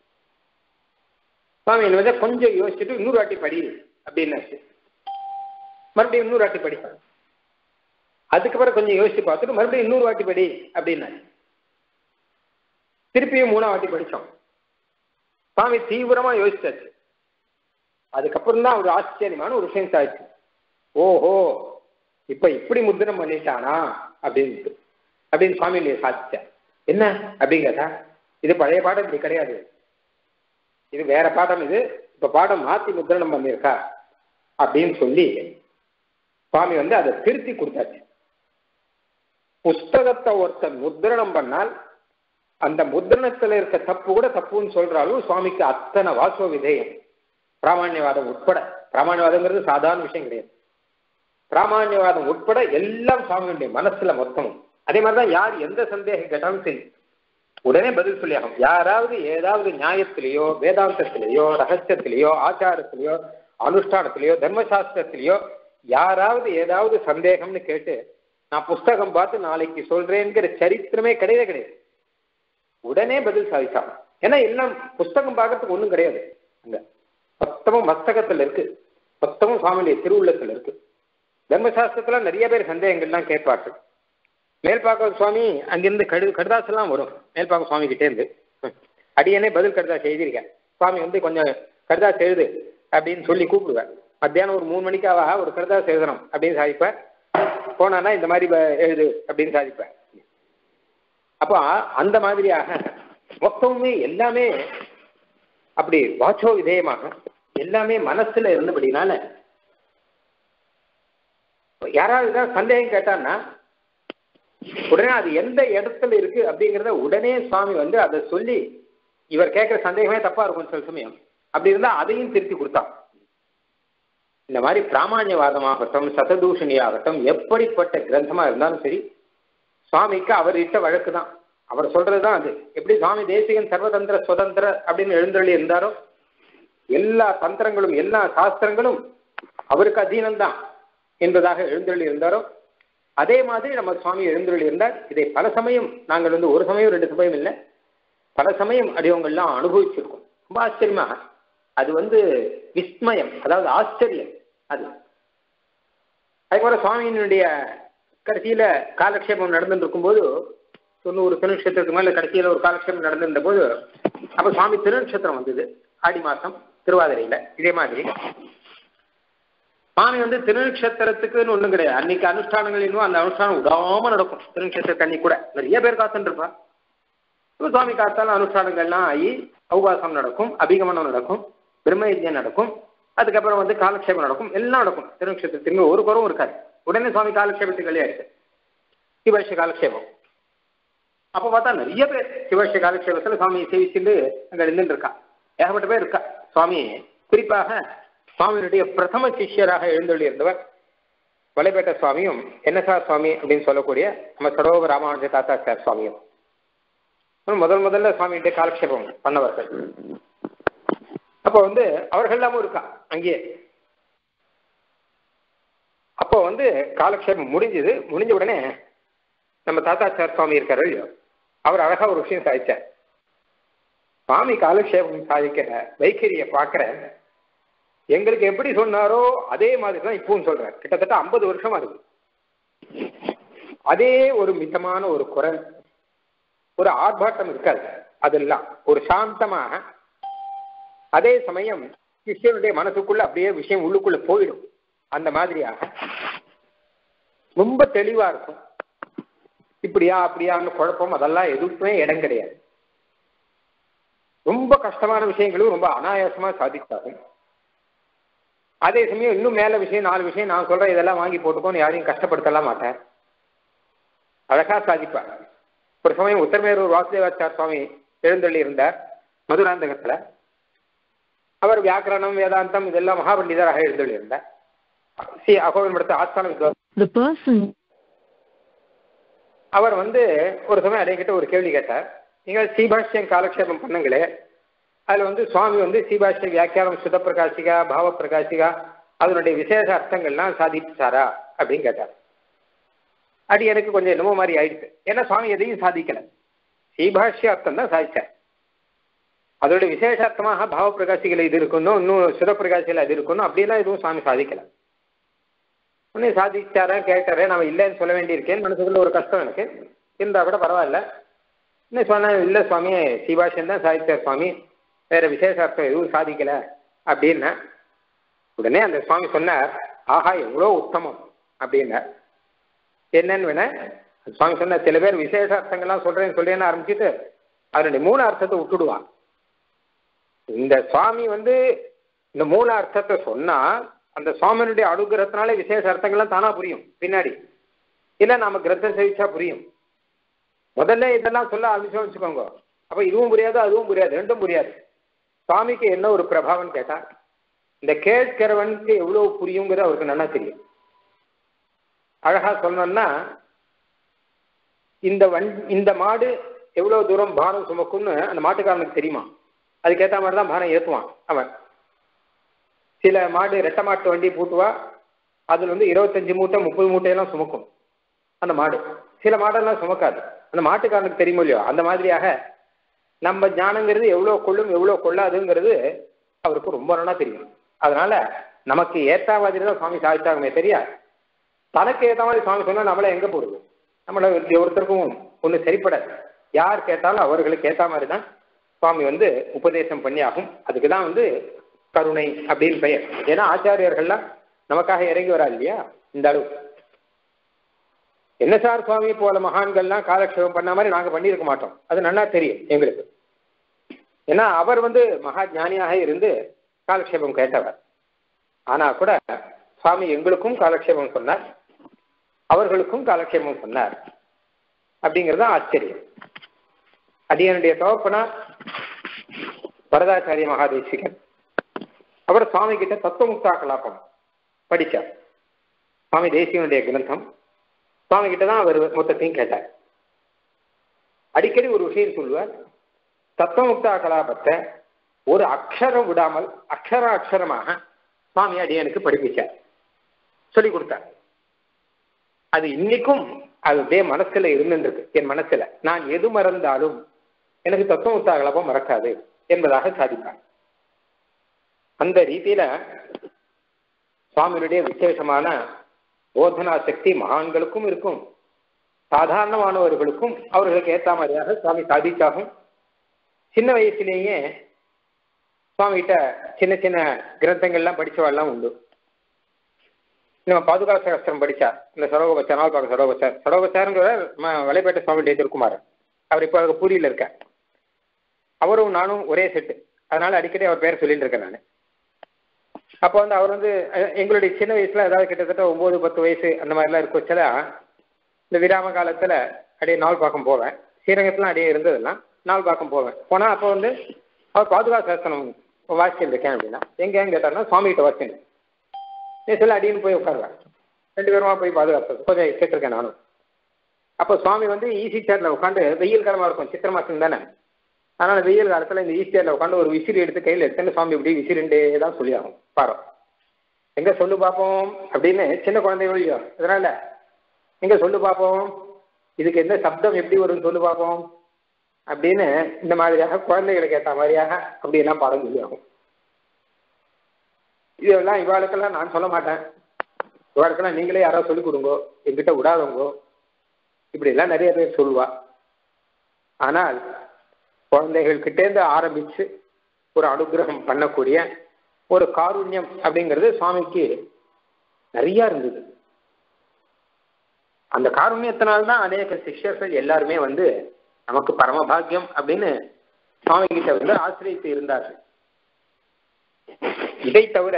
சுவாமி என்ன வந்து கொஞ்சம் யோசிச்சுட்டு இன்னொரு வாட்டி படி அப்படின்னாச்சு. மறுபடியும் இன்னொரு வாட்டி படிப்பாங்க. அதுக்கப்புறம் கொஞ்சம் யோசிச்சு பார்த்துட்டு மறுபடியும் இன்னொரு வாட்டி படி அப்படின்னாச்சு. திருப்பியும் 3ஆம் வாட்டி படித்தோம். சுவாமி தீவிரமா யோசிச்சாச்சு. அதுக்கப்புறம் தான் ஒரு ஆச்சரியமான ஒரு விஷயம் ஆச்சு. ஓஹோ, இப்ப இப்படி முத்திரம் பண்ணிட்டானா அப்படின்னு சுவாமி சாதிச்சேன். என்ன அப்படின்னு கேட்டா, இது பழைய பாடம் இப்படி கிடையாது, இது வேற பாடம், இது இப்ப பாடம் மாத்தி முத்திரணம் பண்ணியிருக்கா அப்படின்னு சொல்லி சுவாமி வந்து அதை திருத்தி கொடுத்தாச்சு. புஸ்தகத்தை ஒருத்தன் முத்திரணம் பண்ணால் அந்த முத்திரணத்துல இருக்க தப்பு கூட தப்புன்னு சொல்றாலும் சுவாமிக்கு அத்தனை வாசோ விதேயம். பிராமணியவாதம் உட்பட, பிராமணியவாதங்கிறது சாதாரண விஷயம் கிடையாது, பிராமணியவாதம் உட்பட எல்லாம் சுவாமியுடைய மனசுல மொத்தமும். அதே மாதிரிதான் யார் எந்த சந்தேகம் கேட்டாலும் சரி உடனே பதில் சொல்லியாகும். யாராவது ஏதாவது நியாயத்திலேயோ வேதாந்தத்திலேயோ ரகசியத்திலேயோ ஆச்சாரத்திலேயோ அனுஷ்டானத்திலேயோ தர்மசாஸ்திரத்திலேயோ யாராவது ஏதாவது சந்தேகம்னு கேட்டு நான் புஸ்தகம் பார்த்து நாளைக்கு சொல்றேங்கிற சரித்திரமே கிடையாது. உடனே பதில் சாதிச்சாங்க. ஏன்னா எல்லாம் புஸ்தகம் பார்க்கறதுக்கு ஒன்றும் கிடையாது, அங்க மொத்தமும் மஸ்தகத்துல இருக்கு, மொத்தமும் சுவாமியுடைய திருவுள்ளத்துல இருக்கு. தர்மசாஸ்திரத்துல நிறைய பேர் சந்தேகங்கள்லாம் கேட்பார்கள். மேல்பாக்கம் சுவாமி அங்கிருந்து கடுதாசெல்லாம் வரும். மேல்பாக்கம் சுவாமி கிட்டே இருந்து அடியனே பதில் கடுதாசு எழுதியிருக்கேன். சுவாமி வந்து கொஞ்சம் கடுதாசு எழுது அப்படின்னு சொல்லி கூப்பிடுவேன். மத்தியானம் ஒரு 3 மணிக்காக ஒரு கடுதாசு எழுதணும் அப்படின்னு சாதிப்பேன். போனானா இந்த மாதிரி எழுது அப்படின்னு சாதிப்பேன். அப்போ அந்த மாதிரியாக மொத்தமுமே எல்லாமே அப்படி வாச்சோ விதேயமாக எல்லாமே மனசுல இருந்தபடினால யாராவது தான் சந்தேகம் கேட்டான்னா உடனே அது எந்த இடத்துல இருக்கு அப்படிங்கிறத உடனே சுவாமி வந்து அதை சொல்லி, இவர் கேட்கிற சந்தேகமே தப்பா இருக்கும் சில சமயம், அப்படி இருந்தா அதையும் திருத்தி கொடுத்தான். இந்த மாதிரி பிராமணியவாதமாகட்டும் சததூஷணியாகட்டும் எப்படிப்பட்ட கிரந்தமா இருந்தாலும் சரி சுவாமிக்கு அவர் இட்ட வழக்கு தான், அவர் சொல்றதுதான் அது. எப்படி சுவாமி தேசிகன் சர்வதந்திர சுதந்திர அப்படின்னு எழுந்தருளி இருந்தாரோ, எல்லா தந்திரங்களும் எல்லா சாஸ்திரங்களும் அவருக்கு அதீனம்தான் என்பதாக எழுந்தருளி இருந்தாரோ, அதே மாதிரி நம்ம சுவாமி எழுந்தருளி இருந்தார். இதை பல சமயம் நாங்கள் வந்து ஒரு சமயம் 2 சமயம் இல்லை, பல சமயம் அடியவங்கள்லாம் அனுபவிச்சிருக்கோம். ரொம்ப ஆச்சரியமா அது வந்து விஸ்மயம், அதாவது ஆச்சரியம் அது. அதுபோல சுவாமியினுடைய கடைசியில காலக்ஷேபம் நடந்துட்டு இருக்கும்போது 90 திருநட்சத்திரத்துக்கு மேல கடைசியில ஒரு காலக்ஷேபம் நடந்திருந்த போது அப்ப சுவாமி திருநட்சத்திரம் வந்தது ஆடி மாசம் திருவாதிரையில. இதே மாதிரி சுவாமி வந்து திருநட்சத்திரத்துக்குன்னு ஒண்ணும் கிடையாது. அன்னைக்கு அனுஷ்டானங்கள் இன்னும் அந்த அனுஷ்டானம் விடாம நடக்கும். திருநட்சத்திர அன்னைக்கு கூட நிறைய பேர் காத்துட்டு இருப்பா. இப்போ சுவாமி காத்தாலும் அனுஷ்டானங்கள்லாம் ஆகி அவுபாசம் நடக்கும், அபிகமனம் நடக்கும், பிரம்மயஜ்யம் நடக்கும், அதுக்கப்புறம் வந்து காலக்ஷேபம் நடக்கும், எல்லாம் நடக்கும். திருநட்சத்திரத்துக்கு ஒரு குறவும் இருக்காது. உடனே சுவாமி காலக்ஷேபத்துக்கு வெளியாயிடுச்சு, சிவர்ஷ காலக்ஷேபம். அப்போ பார்த்தா நிறைய பேர் சிவர்ஷ காலக்ஷேபத்தில் சுவாமியை சேவிச்சுட்டு அங்கே இருந்துட்டு இருக்கா, ஏகப்பட்ட பேர் இருக்கா. சுவாமி குறிப்பாக சுவாமியினுடைய பிரதம சிஷ்யராக எழுந்தொள்ளி இருந்தவர் வலைப்பேட்ட சுவாமியும் என்எஸ்ஆர் சுவாமி அப்படின்னு சொல்லக்கூடிய நம்ம சடோப ராமானுஜ தாத்தாச்சார் சுவாமியும் முதல்ல சுவாமியுடைய காலக்ஷேபம் பண்ணவர்கள். அப்போ வந்து அவர்கள்லாமும் இருக்கா அங்கேயே. அப்போ வந்து காலக்ஷேபம் முடிஞ்ச உடனே நம்ம தாத்தாச்சார் சுவாமி இருக்காரு இல்லையோ, அவர் அழகா ஒரு விஷயம் சாதிச்சார். சுவாமி காலக்ஷேபம் சாதிக்கிற வைக்கரியை பார்க்கிற எங்களுக்கு எப்படி சொன்னாரோ அதே மாதிரி தான் இப்பவும் சொல்றார். கிட்டத்தட்ட 50 வருஷமா இருக்கு. அதே ஒரு மிதமான ஒரு குரல், ஒரு ஆர்ப்பாட்டம் இருக்காது, அதெல்லாம் ஒரு சாந்தமாக, அதே சமயம் சிஷ்யனுடைய மனசுக்குள்ள அப்படியே விஷயம் உள்ளுக்குள்ள போயிடும். அந்த மாதிரியாக ரொம்ப தெளிவா இருக்கும். இப்படியா அப்படியான்னு குழப்பம் அதெல்லாம் எதுவுமே இடம் கிடையாது. ரொம்ப கஷ்டமான விஷயங்களும் ரொம்ப அனாயாசமா சாதித்தாகும். அதே சமயம் இன்னும் மேல விஷயம் 4 விஷயம் நான் சொல்றேன் இதெல்லாம் வாங்கி போட்டுக்கோன்னு யாரையும் கஷ்டப்படுத்தலாம் மாட்டேன், அழகா சாதிப்பார். ஒரு சமயம் உத்தரமேரூர் வாசுதேவாச்சார் சுவாமி எழுந்தள்ளி இருந்தார் மதுராந்தகத்துல. அவர் வியாக்கரணம் வேதாந்தம் இதெல்லாம் மகாபண்டிதராக எழுந்தள்ளி இருந்தார். அகோவின் படத்தை ஆஸ்தான வித்வான். The person அவர் வந்து ஒரு சமயம் அடைக்கிட்ட ஒரு கேள்வி கேட்டார். நீங்கள் ஸ்ரீபாஷ்யம் காலக்ஷேபம் பண்ணுங்களே, அதில் வந்து சுவாமி வந்து ஸ்ரீபாஷ்ய வியாக்கியானம் சுத பிரகாசிகா பாவ பிரகாசிகா அதனுடைய விசேஷ அர்த்தங்கள்லாம் சாதிச்சாரா அப்படின்னு கேட்டார். அது எனக்கு கொஞ்சம் என்னமோ மாதிரி ஆயிடுச்சு. ஏன்னா சுவாமி எதையும் சாதிக்கல, ஸ்ரீபாஷ்ய அர்த்தம் தான் சாதிச்சார். அதோட விசேஷ அர்த்தமாக பாவ பிரகாசிகள் இது இருக்கணும், இன்னும் சுத பிரகாசிகள் அது இருக்கணும், அப்படிலாம் எதுவும் சுவாமி சாதிக்கல. உடனே சாதிச்சாரா கேட்டாரே, நம்ம இல்லைன்னு சொல்ல வேண்டியிருக்கேன், மனசுக்குள்ள ஒரு கஷ்டம் எனக்கு இருந்தா கூட பரவாயில்ல. இன்னும் சொன்னேன், இல்லை சுவாமி ஸ்ரீபாஷ்யம் தான் சாதிச்சார் சுவாமி, வேற விசேஷ அர்த்தம் எதுவும் சாதிக்கல அப்படின்னா. உடனே அந்த சுவாமி சொன்னார், ஆஹா எவ்வளோ உத்தமம் அப்படின்னார். என்னன்னு வேணா சுவாமி சொன்னார், சில பேர் விசேஷ அர்த்தங்கள்லாம் சொல்றேன்னு ஆரம்பிச்சுட்டு அதனுடைய மூணு அர்த்தத்தை விட்டுடுவான். இந்த சுவாமி வந்து இந்த மூணு அர்த்தத்தை சொன்னா அந்த சுவாமியினுடைய அனுகிரகத்தினாலே விசேஷ அர்த்தங்கள்லாம் தானா புரியும் பின்னாடி, இல்லை நாம கிரந்தம் சேவிச்சா புரியும். முதல்ல இதெல்லாம் சொல்ல ஆரம்பிச்சோம் வச்சுக்கோங்க, அப்ப இதுவும் புரியாது அதுவும் புரியாது, ரெண்டும் புரியாது. சுவாமிக்கு என்ன ஒரு பிரபாவம் கேட்டா, இந்த கேட்கிறவனுக்கு எவ்வளவு புரியுங்கிறது அவருக்கு நல்லா தெரியும். அழகா சொல்லணும்னா, இந்த மாடு எவ்வளவு தூரம் பாரம் சுமக்கும்னு அந்த மாட்டுக்காரனுக்கு தெரியுமா, அதுக்கேற்ற மாதிரி தான் பாரம் ஏற்றுவான் அவன். சில மாடு ரெட்டை மாட்டு வண்டி பூட்டுவா, அதுல வந்து 25 மூட்டை 30 மூட்டையெல்லாம் சுமக்கும் அந்த மாடு. சில மாடெல்லாம் சுமக்காது, அந்த மாட்டுக்காரனுக்கு தெரியுமோ இல்லையோ. அந்த மாதிரியாக நம்ம ஞானங்கிறது எவ்வளோ கொள்ளும் எவ்வளோ கொள்ளாதுங்கிறது அவருக்கு ரொம்ப நல்லா தெரியும். அதனால நமக்கு ஏற்ற மாதிரி தான் சுவாமி சாதிச்சாகமே தெரியா, தனக்கு ஏற்ற மாதிரி சுவாமி சொன்னா நம்மள எங்க போடுது, நம்மள ஒருத்தருக்கும் ஒன்று சரிப்படாது. யார் கேட்டாலும் அவர்களுக்கு ஏற்ற மாதிரி தான் சுவாமி வந்து உபதேசம் பண்ணி ஆகும். அதுக்கு தான் வந்து கருணை அப்படின்னு பெயர். ஏன்னா ஆச்சாரியர்கள்லாம் நமக்காக இறங்கி வரா இல்லையா இந்த அளவு. என்ன சார் சுவாமி போல மகான்கள்லாம் காலக்ஷேபம் பண்ண மாதிரி நாங்கள் பண்ணியிருக்க மாட்டோம், அது நல்லா தெரியும் எங்களுக்கு. ஏன்னா அவர் வந்து மகா ஞானியாக இருந்து காலக்ஷேபம் கேட்டவர். ஆனா கூட சுவாமி எங்களுக்கும் காலக்ஷேபம் சொன்னார், அவர்களுக்கும் காலக்ஷேபம் சொன்னார் அப்படிங்கிறது ஆச்சரியம். அடியனுடைய தகப்பனா வரதாச்சாரிய மகாதேசிகன், அவர் சுவாமி கிட்ட தத்துவமுக்தா கலாபம் படித்தார். சுவாமி தேசிகனுடைய கிரந்தம் சுவாமி கிட்ட தான் அவர் மொத்தத்தையும் கேட்டார். அடிக்கடி ஒரு விஷயம் சொல்லுவார், தத்துவமுக்தா கலாபத்தை ஒரு அக்ஷரம் விடாமல் அக்ஷரமாக சுவாமி அடியனுக்கு படிப்பிச்சார், சொல்லி கொடுத்தார். அது இன்னைக்கும் அது அப்படியே மனசுல இருந்துருக்கு. என் மனசுல நான் எது மறந்தாலும் எனக்கு தத்துவமுக்தா கலாபம் மறக்காது என்பதாக சாதிப்பார். அந்த ரீதியில சுவாமியுடைய விசேஷமான போதனா சக்தி மகான்களுக்கும் இருக்கும், சாதாரணமானவர்களுக்கும் அவர்களுக்கு ஏற்ற மாதிரியாக சுவாமி சாதிச்சாகும். சின்ன வயசுலேயே சுவாமிகிட்ட சின்ன சின்ன கிரந்தங்கள்லாம் படிச்சவாள்லாம் உண்டு. நம்ம பாதுகா சாஸ்திரம் படித்தார், இந்த சரோகபச்சார் நாள் பார்க்க சரோகபச்சாருங்கிற வலைப்பேட்டை சுவாமி திருக்குமார், அவர் இப்போ பூரியில் இருக்க. அவரும் நானும் ஒரே செட்டு, அதனால அடிக்கடி அவர் பேர் சொல்லிட்டு இருக்கேன் நான். அப்போ வந்து அவர் வந்து எங்களுடைய சின்ன வயசுல ஏதாவது கிட்டத்தட்ட 9-10 வயசு அந்த மாதிரிலாம் இருக்க வச்சதா இந்த விராம காலத்தில் அப்படியே நாள் பார்க்கம் போவேன். ஸ்ரீரங்கத்துலாம் அப்படியே இருந்ததெல்லாம் நாள் பார்க்கம் போவேன். போனால் அப்போ வந்து அவர் பாதுகா சாஸ்திரம் வாசிச்சுட்டு இருக்கேன் அப்படின்னா எங்கேன்னு கேட்டார்னா சுவாமிகிட்ட வாசிங்க சொல்ல அடின்னு போய் உட்காருவேன். 2 பேருமா போய் பாதுகா கொஞ்சம் கேட்டிருக்கேன் நானும். அப்போ சுவாமி வந்து ஈஸி சேரில் உட்காந்து, வெயில் காலமாக இருக்கும், சித்திரை மாதம் தானே, அதனால் வெயில் காலத்தில் இந்த ஈஸி சேரில் உட்காந்து ஒரு விசிறி எடுத்து கையில் எடுத்துன்னு சுவாமி இப்படி விசிறிண்டே தான் சொல்லி ஆகும். பாரு எங்கே சொல்லு பார்ப்போம் அப்படின்னு சின்ன குழந்தைகள் இல்லையோ, அதனால எங்கே சொல்லு பார்ப்போம், இதுக்கு எந்த சப்தம் எப்படி வரும்னு சொல்லு பார்ப்போம் அப்படின்னு இந்த மாதிரியாக குழந்தைகளுக்கு ஏற்ற மாதிரியாக அப்படியெல்லாம் பாடம் சொல்லி ஆகும். இதெல்லாம் இவாளுக்கெல்லாம் நான் சொல்ல மாட்டேன், இவாளுக்கெல்லாம் நீங்களே யாராவது சொல்லிக் கொடுங்கோ, எங்கிட்ட விடாதவங்கோ, இப்படிலாம் நிறைய பேர் சொல்லுவா. ஆனால் குழந்தைகள்கிட்டேருந்து ஆரம்பித்து ஒரு அனுகிரகம் பண்ணக்கூடிய ஒரு காருண்யம் அப்படிங்கிறது சுவாமிக்கு நிறையா இருந்தது. அந்த காருண்யத்தினால்தான் அநேக சிஷ்யர்கள் எல்லாருமே வந்து நமக்கு பரமபாகியம் அப்படின்னு சுவாமி கிட்ட வந்து ஆசிரியத்து இருந்தார்கள். இதை தவிர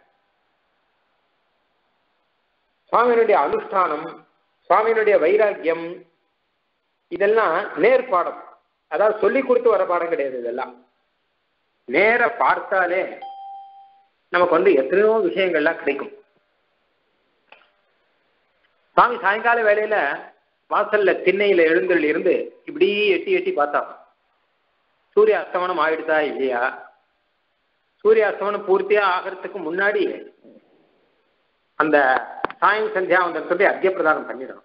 சுவாமியினுடைய அனுஷ்டானம், சுவாமியினுடைய வைராக்கியம் இதெல்லாம் நேர்பாடம், அதாவது சொல்லி கொடுத்து வர பாடம் கிடையாது. இதெல்லாம் நேர பார்த்தாலே நமக்கு வந்து எத்தனையோ விஷயங்கள்லாம் கிடைக்கும். சுவாமி சாயங்கால வேளையில வாசல்ல திண்ணையில எழுந்தருள் இருந்து இப்படி எட்டி எட்டி பார்த்தா சூரிய அஸ்தமனம் ஆயிடுதா இல்லையா, சூரிய அஸ்தமனம் பூர்த்தியா ஆகிறதுக்கு முன்னாடி அந்த சாயம் சந்தியாவந்தத்துடைய அர்க்கிய பிரதானம் பண்ணிடணும்.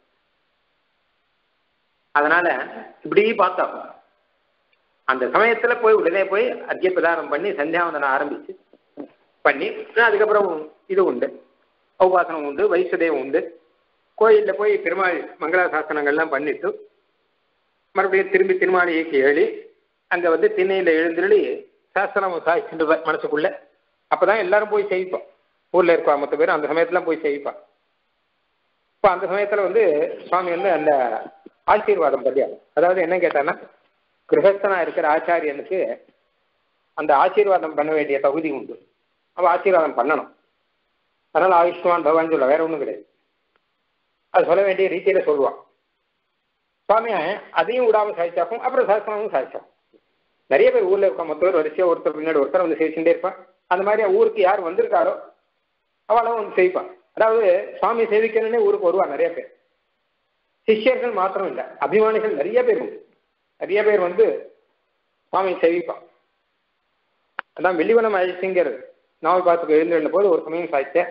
அதனால இப்படி பார்த்தா அந்த சமயத்துல போய் உடனே போய் அர்க்கிய பிரதானம் பண்ணி சந்தியாவந்தனம் ஆரம்பிச்சு பண்ணி அதுக்கப்புறம் இது உண்டு, உபாசனம் உண்டு, வைசுதேவம் உண்டு. கோயில்ல போய் பெருமாள் மங்களாசாசனங்கள்லாம் பண்ணிட்டு மறுபடியும் திரும்பி திருமாளிகைக்கு ஏழி அங்க வந்து திண்ணையில எழுந்துள்ளி சாஸ்திரம் சாய்ச்சிட்டு மனசுக்குள்ள. அப்பதான் எல்லாரும் போய் செய்விப்போம், ஊர்ல இருக்கா மொத்த பேரும் அந்த சமயத்துல போய் செய்விப்பான். இப்போ அந்த சமயத்துல வந்து சுவாமி வந்து அந்த ஆசீர்வாதம் பண்ணியா, அதாவது என்ன கேட்டான்னா கிரகஸ்தனா இருக்கிற ஆச்சாரியனுக்கு அந்த ஆசீர்வாதம் பண்ண வேண்டிய தகுதி உண்டு. அவ ஆசீர்வாதம் பண்ணணும். அதனால ஆயுஷ்மான் பகவான் சொல்ல, வேற ஒன்றும் கிடையாது. அது சொல்ல வேண்டிய ரீதியில சொல்லுவான். சுவாமி அதையும் விடாம சாதிச்சாக்கும். அப்புறம் சாஸ்திரமும் சாதிச்சாக்கும். நிறைய பேர் ஊர்ல இருக்க மொத்த பேர் வரிசையா ஒருத்தர் பின்னாடி ஒருத்தர் வந்து செய்ச்சுட்டே இருப்பான். அந்த மாதிரி ஊருக்கு யார் வந்திருக்காரோ அவளும் வந்து செய்வான். அதாவது சுவாமி சேவிக்கணும்னே ஊருக்கு வருவா நிறைய பேர். சிஷ்யர்கள் மாத்திரம் இல்லை, அபிமானிகள் நிறைய பேர் உண்டு. நிறைய பேர் வந்து சுவாமி சேவிப்பான். அதான் வெள்ளிவனம் அழிசிங்கர் நாவல் பாத்துக்கு எழுந்திருந்த போது ஒரு சமயம் சாய்ச்சேன்.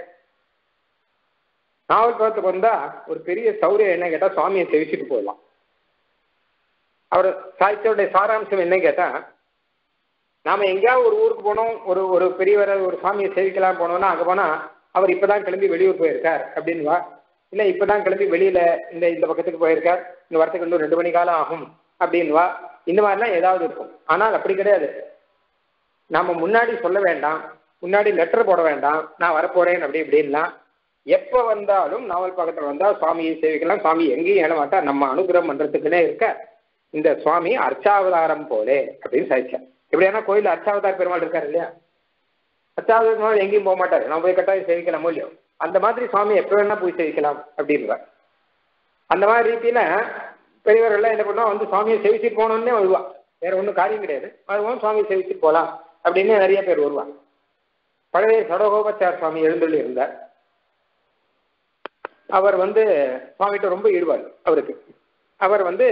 நாவல் பாத்துக்கு வந்தா ஒரு பெரிய சௌரியம் என்ன கேட்டா சுவாமியை சேவிச்சுட்டு போயிடலாம். அவர் சாய்ச்சோடைய சாராம்சம் என்ன கேட்டா, நாம எங்கேயாவது ஒரு ஊருக்கு போனோம், ஒரு ஒரு பெரியவரை ஒரு சுவாமியை சேவிக்கலாம் போனோம்னா அங்கே போனா அவர் இப்பதான் கிளம்பி வெளியூர் போயிருக்கார் அப்படின்வா, இல்லை இப்பதான் கிளம்பி வெளியில இந்த பக்கத்துக்கு போயிருக்கார், இந்த வரத்துக்கு இன்னும் 2 மணி காலம் ஆகும் அப்படின்வா. இந்த மாதிரிலாம் ஏதாவது இருக்கும். ஆனால் அப்படி கிடையாது. நாம முன்னாடி சொல்ல வேண்டாம், முன்னாடி லெட்டர் போட வேண்டாம், நான் வரப்போறேன் அப்படி இப்படின்லாம். எப்போ வந்தாலும் நாவல் பக்கத்தில் வந்தா சுவாமியை சேவிக்கலாம். சுவாமி எங்கேயும் எழ மாட்டா, நம்ம அனுகிரகம் பண்றதுக்குன்னே இருக்க இந்த சுவாமி அர்ச்சாவதாரம் போலே அப்படின்னு சாதிச்சார். எப்படியானா கோயில அர்ச்சாவதார பெருமாள் இருக்காரு இல்லையா, அர்ச்சாவதார பெருமாள் எங்கேயும் போக மாட்டாரு, நம்ம போய் கட்டாயம் சேவிக்கலாம் இல்லையோ. அந்த மாதிரி சுவாமி எப்போ வேணா போய் சேவிக்கலாம் அப்படின்வார். அந்த மாதிரி ரீதியில பெரியவர்கள்லாம் என்ன பண்ணுவா, வந்து சுவாமியை சேவிச்சுட்டு போனோன்னே வருவா. வேற ஒன்றும் காரியம் கிடையாது, அதுவும் சுவாமியை சேவிச்சுட்டு போகலாம் அப்படின்னு நிறைய பேர் வருவாங்க. பழைய சடகோபாச்சார சுவாமி எழுந்தள்ளி இருந்தார். அவர் வந்து சுவாமிகிட்ட ரொம்ப ஈடுபாடு அவருக்கு. அவர் வந்து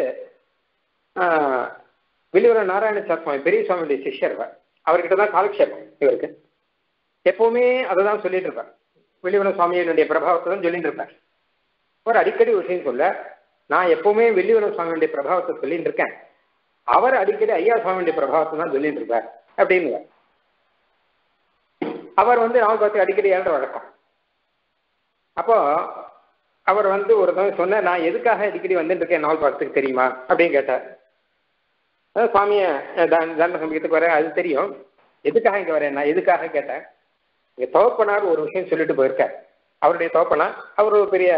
வெளியூர் நாராயணசார் சுவாமி பெரிய சுவாமியுடைய சிஷ்யர். அவர்கிட்ட தான் காலக்ஷேபம் இவருக்கு. எப்பவுமே அதை தான் சொல்லிட்டு இருப்பார், வெளியூர சுவாமியினுடைய பிரபாவத்தை தான் சொல்லிட்டு இருப்பார். அவர் அடிக்கடி விஷயம் சொல்ல, நான் எப்பவுமே வெளியூர சுவாமியுடைய பிரபாவத்தை சொல்லிட்டு இருக்கேன், அவர் அடிக்கடி ஐயா சுவாமியுடைய பிரபாவத்தை தான் சொல்லிட்டு இருப்பார் அப்படின்னு. அவர் வந்து நாவல் பார்த்து அடிக்கடி ஏழ்ற வழக்கம். அப்போ அவர் வந்து ஒரு தடவை சொன்ன, நான் எதுக்காக அடிக்கடி வந்துட்டு இருக்கேன் நாவல் பார்த்துக்கு தெரியுமா அப்படின்னு கேட்டார். அதாவது சுவாமியை தண்ட சமயத்துக்கு வரேன், அது தெரியும். எதுக்காக இங்கே வரேன், நான் எதுக்காக கேட்டேன். இங்கே தோப்பனார் ஒரு விஷயம் சொல்லிட்டு போயிருக்கார். அவருடைய தோப்பனார் அவர் ஒரு பெரிய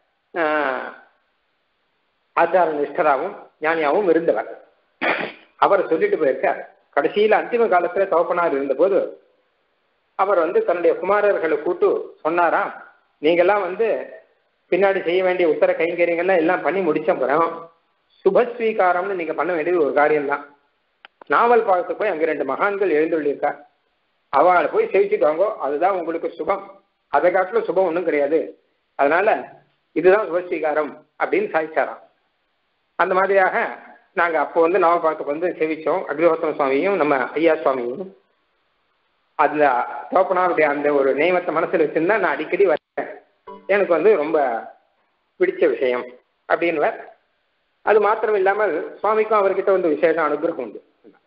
ஆச்சார நிஷ்டராகவும் ஞானியாகவும் இருந்தவர். அவர் சொல்லிட்டு போயிருக்கார். கடைசியில் அந்திம காலத்துல தோப்பனார் இருந்தபோது அவர் வந்து தன்னுடைய குமாரர்களை கூட்டு சொன்னாராம், நீங்கெல்லாம் வந்து பின்னாடி செய்ய வேண்டிய உத்தர கைங்கரியங்கள்லாம் எல்லாம் பண்ணி முடிச்ச போறோம், சுபஸ்வீகாரம்னு நீங்க பண்ண வேண்டியது ஒரு காரியம்தான். நாவல் பார்த்து போய் அங்கே 2 மகான்கள் எழுந்துள்ளிருக்கா, அவளை போய் சேவிச்சுட்டு வாங்கோ, அதுதான் உங்களுக்கு சுபம். அதை காட்டிலும் சுபம் ஒன்றும் கிடையாது. அதனால இதுதான் சுபஸ்வீகாரம் அப்படின்னு சாதிச்சாராம். அந்த மாதிரியாக நாங்க அப்போ வந்து நாவல் பார்த்துக்கு வந்து சேவிச்சோம். அக்னிஹோத்திர சுவாமியும் நம்ம ஐயா சுவாமியும். அதுல தோப்பனாருடைய அந்த ஒரு நியமத்தை மனசுல வச்சிருந்தா நான் அடிக்கடி வரேன், எனக்கு வந்து ரொம்ப பிடிச்ச விஷயம் அப்படின்னு. அது மாத்திரம் இல்லாமல் சுவாமிக்கும் அவர்கிட்ட வந்து விசேஷ அனுகிரகம் உண்டு.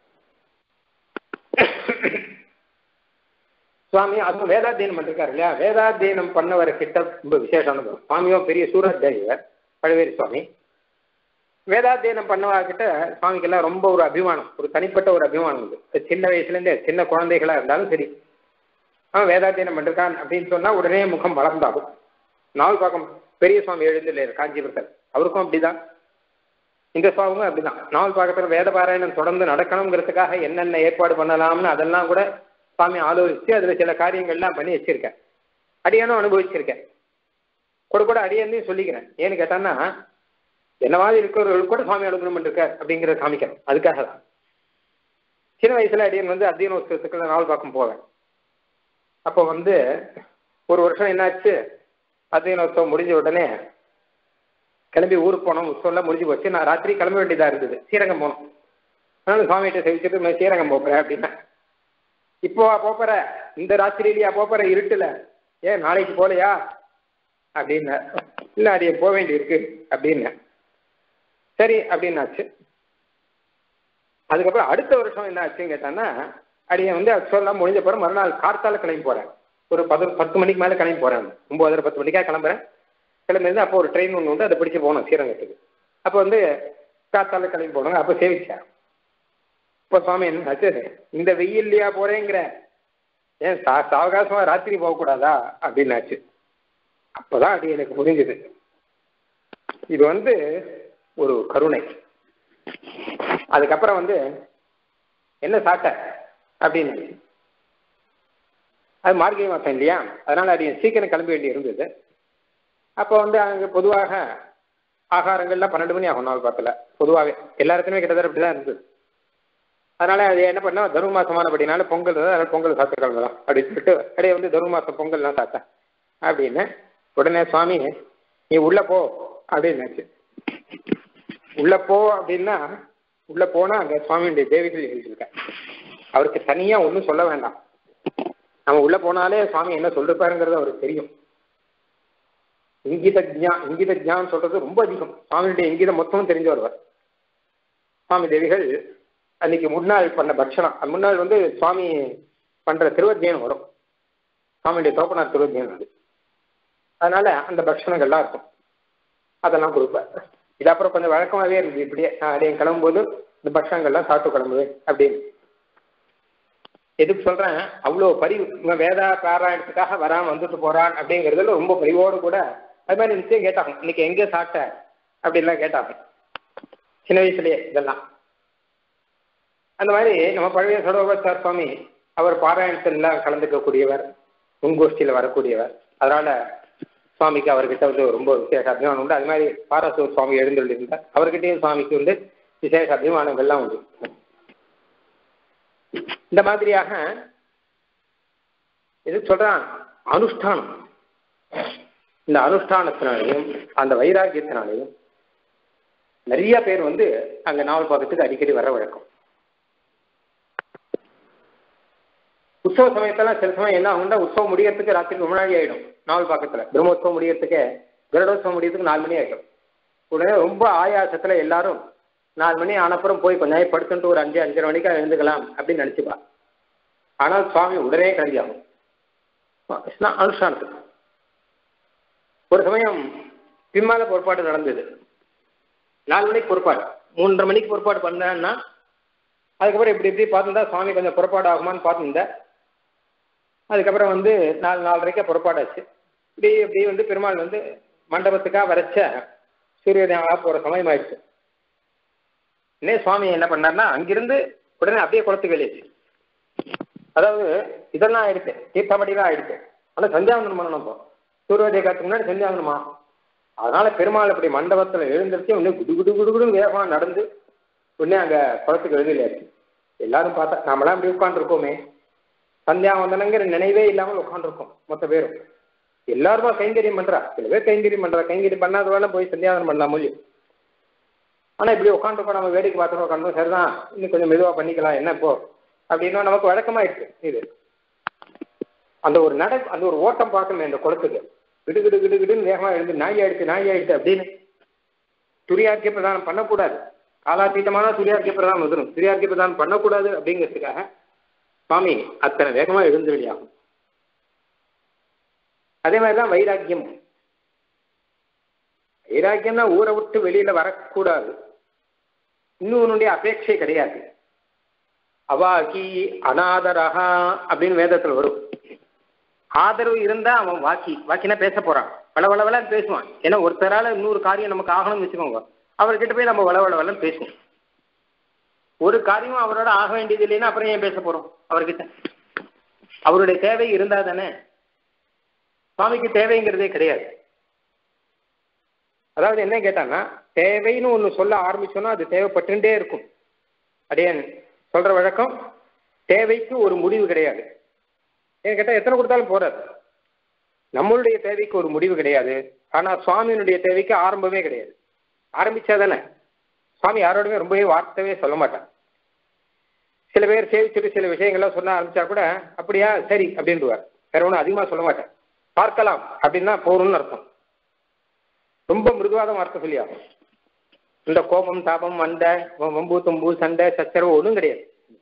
சுவாமி அதுவும் வேதாத்தியனம் பண்ணிருக்காரு இல்லையா, வேதாத்தியனம் பண்ணவர்கிட்ட ரொம்ப விசேஷ அனுபவம். சுவாமியும் பெரிய சூரஜர் பழவேரி சுவாமி. வேதாத்தியனம் பண்ணவர்கிட்ட சுவாமிக்கெல்லாம் ரொம்ப ஒரு அபிமானம், ஒரு தனிப்பட்ட ஒரு அபிமானம் உண்டு. சின்ன வயசுலேருந்தே சின்ன குழந்தைகளா இருந்தாலும் சரி, அவன் வேதாத்தியனம் பண்ணிருக்கான் அப்படின்னு சொன்னா உடனே முகம் வளர்ந்தாகும். நாவல் பாக்கம் பெரிய சுவாமி எழுந்துள்ளார் காஞ்சிபுரத்தில், அவருக்கும் அப்படிதான். இந்த சுவாமியும் அப்படிதான். நாவல் பாக்கத்தில் வேத பாராயணம் தொடர்ந்து நடக்கணுங்கிறதுக்காக என்னென்ன ஏற்பாடு பண்ணலாம்னு அதெல்லாம் கூட சுவாமி ஆலோசித்து அதில் சில காரியங்கள்லாம் பண்ணி வச்சிருக்கேன். அடியானும் அனுபவிச்சிருக்கேன். கூட அடியானையும் சொல்லிக்கிறேன். ஏன்னு கேட்டான்னா, என்ன மாதிரி இருக்கிறவர்கள் கூட சுவாமி அனுகிரகம் பண்ணிருக்கார் அப்படிங்கிறத காமிக்கணும். அதுக்காக தான் சின்ன வயசுல அடியன் வந்து அத்தியனோத்சவத்துக்குள்ள நாவல் பாக்கம் போவேன். அப்போ வந்து ஒரு வருஷம் என்னாச்சு, அத்தியனோத்சவம் முடிஞ்ச உடனே கிளம்பி ஊருக்கு போனோம், உற்சவம்லாம் முடிஞ்சு போச்சு. நான் ராத்திரி கிளம்ப வேண்டியதாக இருந்தது, ஸ்ரீரங்கம் போனோம். அதனால சுவாமிகிட்ட சேவிச்சுட்டு நான் ஸ்ரீரங்கம் போகிறேன் அப்படின்னா, இப்போ போகிற இந்த ராத்திரியிலையா போகிற இருட்டுல, ஏன் நாளைக்கு போகலையா அப்படின்னா, இல்லை அது போக வேண்டி இருக்கு அப்படின்னு. சரி அப்படின்னாச்சு. அதுக்கப்புறம் அடுத்த வருஷம் என்ன ஆச்சுன்னு கேட்டான்னா, அடியை வந்து சொல்லலாம் முடிஞ்ச பிறகு மறுநாள் கார்த்தால கிளம்பி போகிறேன். ஒரு 10 மணிக்கு மேலே கிளம்பி போகிறேன். 9:30 10 மணிக்காக கிளம்புறேன். கிளம்பிருந்து அப்போ ஒரு ட்ரெயின் ஒன்று உண்டு, அதை பிடிச்சி போகணும் ஸ்ரீரங்கத்துக்கு. அப்போ வந்து கார்த்தால கிளம்பி போனோங்க. அப்போ சேவிச்சேன். இப்போ சுவாமி என்ன ஆச்சு, இந்த வெயில்லையா போகிறேங்கிற, ஏன் சாவகாசமாக ராத்திரி போகக்கூடாதா அப்படின்னாச்சு. அப்போதான் அது எனக்கு புரிஞ்சுது, இது வந்து ஒரு கருணை. அதுக்கப்புறம் வந்து என்ன சாட்ட அப்படின்னு, அது மார்கழி மாதம் இல்லையா, அதனால அது சீக்கிரம் கிளம்ப வேண்டி இருந்தது. அப்போ வந்து அங்கே பொதுவாக ஆகாரங்கள்லாம் 12 மணி ஆகும். நாள் பார்க்கல பொதுவாகவே எல்லாருக்குமே கிட்டத்தட்ட அப்படி தான் இருந்தது. அதனால அது என்ன பண்ணோம், தர்ம மாசமானபடினால பொங்கல் தான், அதனால பொங்கல் சாப்பிட்டு கிளம்பலாம் அப்படின்னு சொல்லிட்டு அப்படியே வந்து தர்ம மாசம் பொங்கல்லாம் சாப்பிட்டேன் அப்படின்னு. உடனே சுவாமி நீ உள்ள போ அப்படின்னாச்சு. உள்ள போ அப்படின்னா, உள்ள போனா அங்கே சுவாமியுடைய தேவிகள் எழுதியிருக்கேன். அவருக்கு தனியா ஒன்றும் சொல்ல வேண்டாம், நம்ம உள்ள போனாலே சுவாமி என்ன சொல்லிருப்பாருங்கிறது அவருக்கு தெரியும். இங்கித ஜான் சொல்றது ரொம்ப அதிகம். சுவாமியுடைய இங்கிதம் மொத்தமும் தெரிஞ்சு வருவார். சுவாமி தேவிகள் அன்னைக்கு முன்னாள் பண்ண பட்சணம், அது முன்னாள் வந்து சுவாமி பண்ற திருவத்தியம் வரும், சுவாமியுடைய தோப்பனார் திருவத்தியம் அது. அதனால அந்த பட்சணங்கள்லாம் இருக்கும், அதெல்லாம் கொடுப்பார். இது அப்புறம் கொஞ்சம் வழக்கமாகவே இருந்தது. இப்படியே நான் அடைய கிளம்பும்போது இந்த பட்சணங்கள்லாம் சாப்பிட்டு கிளம்புவேன் அப்படின்னு. எதுக்கு சொல்றேன், அவ்வளோ பரிவு. இவன் வேதா பாராயணத்துக்காக வரான் வந்துட்டு போறான் அப்படிங்கிறதுல ரொம்ப பரிவோடு கூட அது மாதிரி நிச்சயம் கேட்டாங்க. இன்னைக்கு எங்கே சாப்பிட்ட அப்படின்லாம் கேட்டாங்க சின்ன வயசுலயே. இதெல்லாம் அந்த மாதிரி நம்ம பழைய சடோபாச்சார் சுவாமி அவர் பாராயணத்திலாம் கலந்துக்கக்கூடியவர், முன்கோஷ்டியில் வரக்கூடியவர். அதனால சுவாமிக்கு அவர்கிட்ட வந்து ரொம்ப விசேஷ அபிமானம் உண்டு. அது மாதிரி பாராசூர் சுவாமி எழுந்துள்ளிருந்தார், அவர்கிட்டையும் சுவாமிக்கு வந்து விசேஷ அபிமானங்கள்லாம் உண்டு. இந்த மாதிரியாக எது சொல்றான், அனுஷ்டானம். இந்த அனுஷ்டானத்தினாலையும் அந்த வைராக்கியத்தினாலையும் நிறைய பேர் வந்து அங்க நாவல் பார்க்கறதுக்கு அடிக்கடி வர வழக்கம். உற்சவ சமயத்தெல்லாம் சில சமயம் என்ன ஆகும்னா, உற்சவம் முடியறதுக்கு ராத்திரிக்கு முன்னாடி ஆயிடும். நாவல் பக்கத்துல பிரம்மோத்சவம் முடியறதுக்கு, கருடோத்சவம் முடியறதுக்கு 4 மணி ஆகிடும். உடனே ரொம்ப ஆயாசத்துல எல்லாரும் 4 மணி ஆனப்புறம் போய் கொஞ்ச நேரம் படுத்துட்டு ஒரு 5-5:30 மணிக்கு எழுந்துக்கலாம் அப்படின்னு நினைச்சுப்பா. ஆனால் சுவாமி உடனே கிளம்பி ஆகும் அனுஷ்டானத்துக்கு. ஒரு சமயம் பின்னால பொறுப்பாடு நடந்தது. 4 மணிக்கு பொறுப்பாடு, 3:30 மணிக்கு பொறுப்பாடு பண்ணேன்னா, அதுக்கப்புறம் இப்படி பார்த்துருந்தா சுவாமி கொஞ்சம் புறப்பாடு ஆகுமான்னு பார்த்துருந்தேன். அதுக்கப்புறம் வந்து 4:30க்கே புறப்பாடாச்சு. இப்படி வந்து பெருமாள் வந்து மண்டபத்துக்காக வரைச்ச சூரியோதயமாக போகிற சமயம் ஆயிடுச்சு. இன்னே சுவாமி என்ன பண்ணார்னா, அங்கிருந்து உடனே அப்படியே குளத்துக்கு வெளியே, அதாவது இதெல்லாம் ஆயிடுச்சு, தீர்த்தமடிலாம் ஆயிடுச்சு. ஆனால் சந்தியாவந்தனம் பண்ணணும். இப்போ சூரியோதய காலத்துக்கு முன்னாடி சந்தியாவந்தனமா. அதனால பெருமாள் அப்படி மண்டபத்தில் எழுந்திருச்சு உடனே குடுகுடுன்னு வேகமாக நடந்து உடனே அங்கே குளத்துக்கு எழுதிலையாச்சு. எல்லாரும் பார்த்தா நாமெல்லாம் அப்படி உட்காந்துருக்கோமே, சந்தியாவந்தனங்கிற நினைவே இல்லாமல் உட்காந்துருக்கோம் மொத்த பேரும். எல்லாருமா கைங்கரியம் பண்றா, சில பேர் கைங்கரியம் பண்றா, கைங்கரியம் பண்ணாதவெல்லாம் போய் சந்தியாவந்தனம் பண்ணலாம் முடியும். ஆனால் இப்படி உட்காந்துருக்கோம், நம்ம வேடிக்கை பார்த்துருக்கோம், உட்காந்து சரிதான் இன்னும் கொஞ்சம் மெதுவாக பண்ணிக்கலாம் என்ன இப்போ அப்படின்னா நமக்கு வழக்கமாயிடுச்சு. இது அந்த ஒரு அந்த ஒரு ஓட்டம் பார்க்கணுமே இந்த குளத்துக்கு. கிடுன்னு வேகமாக எழுந்து நாய் ஆயிடுச்சு அப்படின்னு துரியார்க்கிய பிரதானம் பண்ணக்கூடாது. காலாத்தீதமான துரியார்க்கிய பிரதானம் வந்துடும். துரியார்க்கிய பிரதானம் பண்ணக்கூடாது அப்படிங்கிறதுக்காக சுவாமி அத்தனை வேகமாக எழுந்து வெளியாகும். அதே மாதிரிதான் வைராக்கியம். வைராக்கியம்னா ஊரை விட்டு வெளியில வரக்கூடாது, இன்னொன்னுடைய அபேட்சை கிடையாது. அவாக்கி அநாதரஹா அப்படின்னு வேதத்தில் வரும். ஆதரவு இருந்தா அவன் வாக்கினா பேச போறான், வளவளவலன்னு பேசுவான். ஏன்னா ஒருத்தரால இன்னொரு காரியம் நமக்கு ஆகணும்னு வச்சுக்கோங்க, அவர்கிட்ட போய் நம்ம வளவளவலன்னு பேசுவோம். ஒரு காரியமும் அவரோட ஆக வேண்டியது இல்லைன்னா அப்புறம் ஏன் பேச போறோம் அவர்கிட்ட? அவருடைய தேவை இருந்தா தானே. சுவாமிக்கு தேவைங்கிறதே கிடையாது. அதாவது என்ன கேட்டான்னா, தேவைன்னு ஒன்று சொல்ல ஆரம்பிச்சோன்னா அது தேவைப்பட்டுட்டே இருக்கும். அப்படியே சொல்ற வழக்கம். தேவைக்கு ஒரு முடிவு கிடையாது. ஏன் கேட்டால் எத்தனை கொடுத்தாலும் போறாது. நம்மளுடைய தேவைக்கு ஒரு முடிவு கிடையாது, ஆனால் சுவாமியினுடைய தேவைக்கு ஆரம்பமே கிடையாது. ஆரம்பிச்சாதானே. சுவாமி யாரோடுமே ரொம்பவே வார்த்தையே சொல்ல மாட்டார். சில பேர் சேவிச்சுட்டு சில விஷயங்கள்லாம் சொல்ல ஆரம்பிச்சா கூட அப்படியா சரி அப்படின்டுவார். வேற ஒன்றும் அதிகமாக சொல்ல மாட்டேன். பார்க்கலாம் அப்படின்னா போறோம்னு அர்த்தம். ரொம்ப மிருதுவாத வார்த்தை சொல்லி ஆகும். இந்த கோபம் தாபம் வண்டை வம்பு தும்பு சண்டை சச்சரவு ஒன்றும் கிடையாது.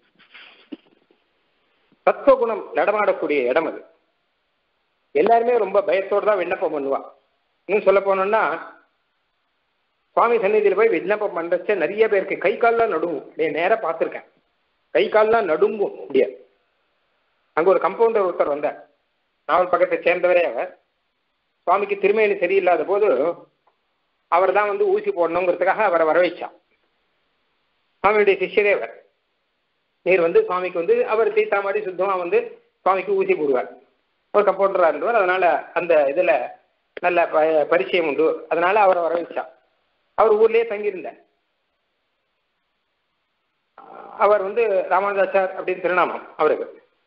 தத்துவகுணம் நடமாடக்கூடிய இடம் அது. எல்லாருமே ரொம்ப பயத்தோடு தான் விண்ணப்பம் பண்ணுவா. இன்னும் சொல்ல போனோம்னா சுவாமி சந்நிதியில் போய் விண்ணப்பம் பண்ணுறச்ச நிறைய பேருக்கு கை கால்லாம் நடுங்கும். நேராக பார்த்துருக்கேன். கை கால்லாம் நடுங்கும் முடியாது. அங்கே ஒரு கம்பவுண்டர் ஒருத்தர் வந்தார். நாவல் பக்கத்தை சேர்ந்தவரே அவர். சுவாமிக்கு திருமேனி சரியில்லாத போது அவர் தான் வந்து ஊசி போடணுங்கிறதுக்காக அவரை வர வைச்சான். சுவாமியுடைய சிஷ்யரே அவர். நீர் வந்து சுவாமிக்கு வந்து அவர் தீத்தா மாதிரி சுத்தமாக வந்து சுவாமிக்கு ஊசி போடுவார். ஒரு கம்பவுண்டராக இருந்தவர். அதனால அந்த இதில் நல்ல பரிச்சயம் உண்டு. அதனால அவரை வர வச்சான். அவர் ஊர்லேயே தங்கியிருந்தார். அவர் வந்து ராமானுஜாச்சார் அப்படின்னு திருநாமம் அவருக்கு.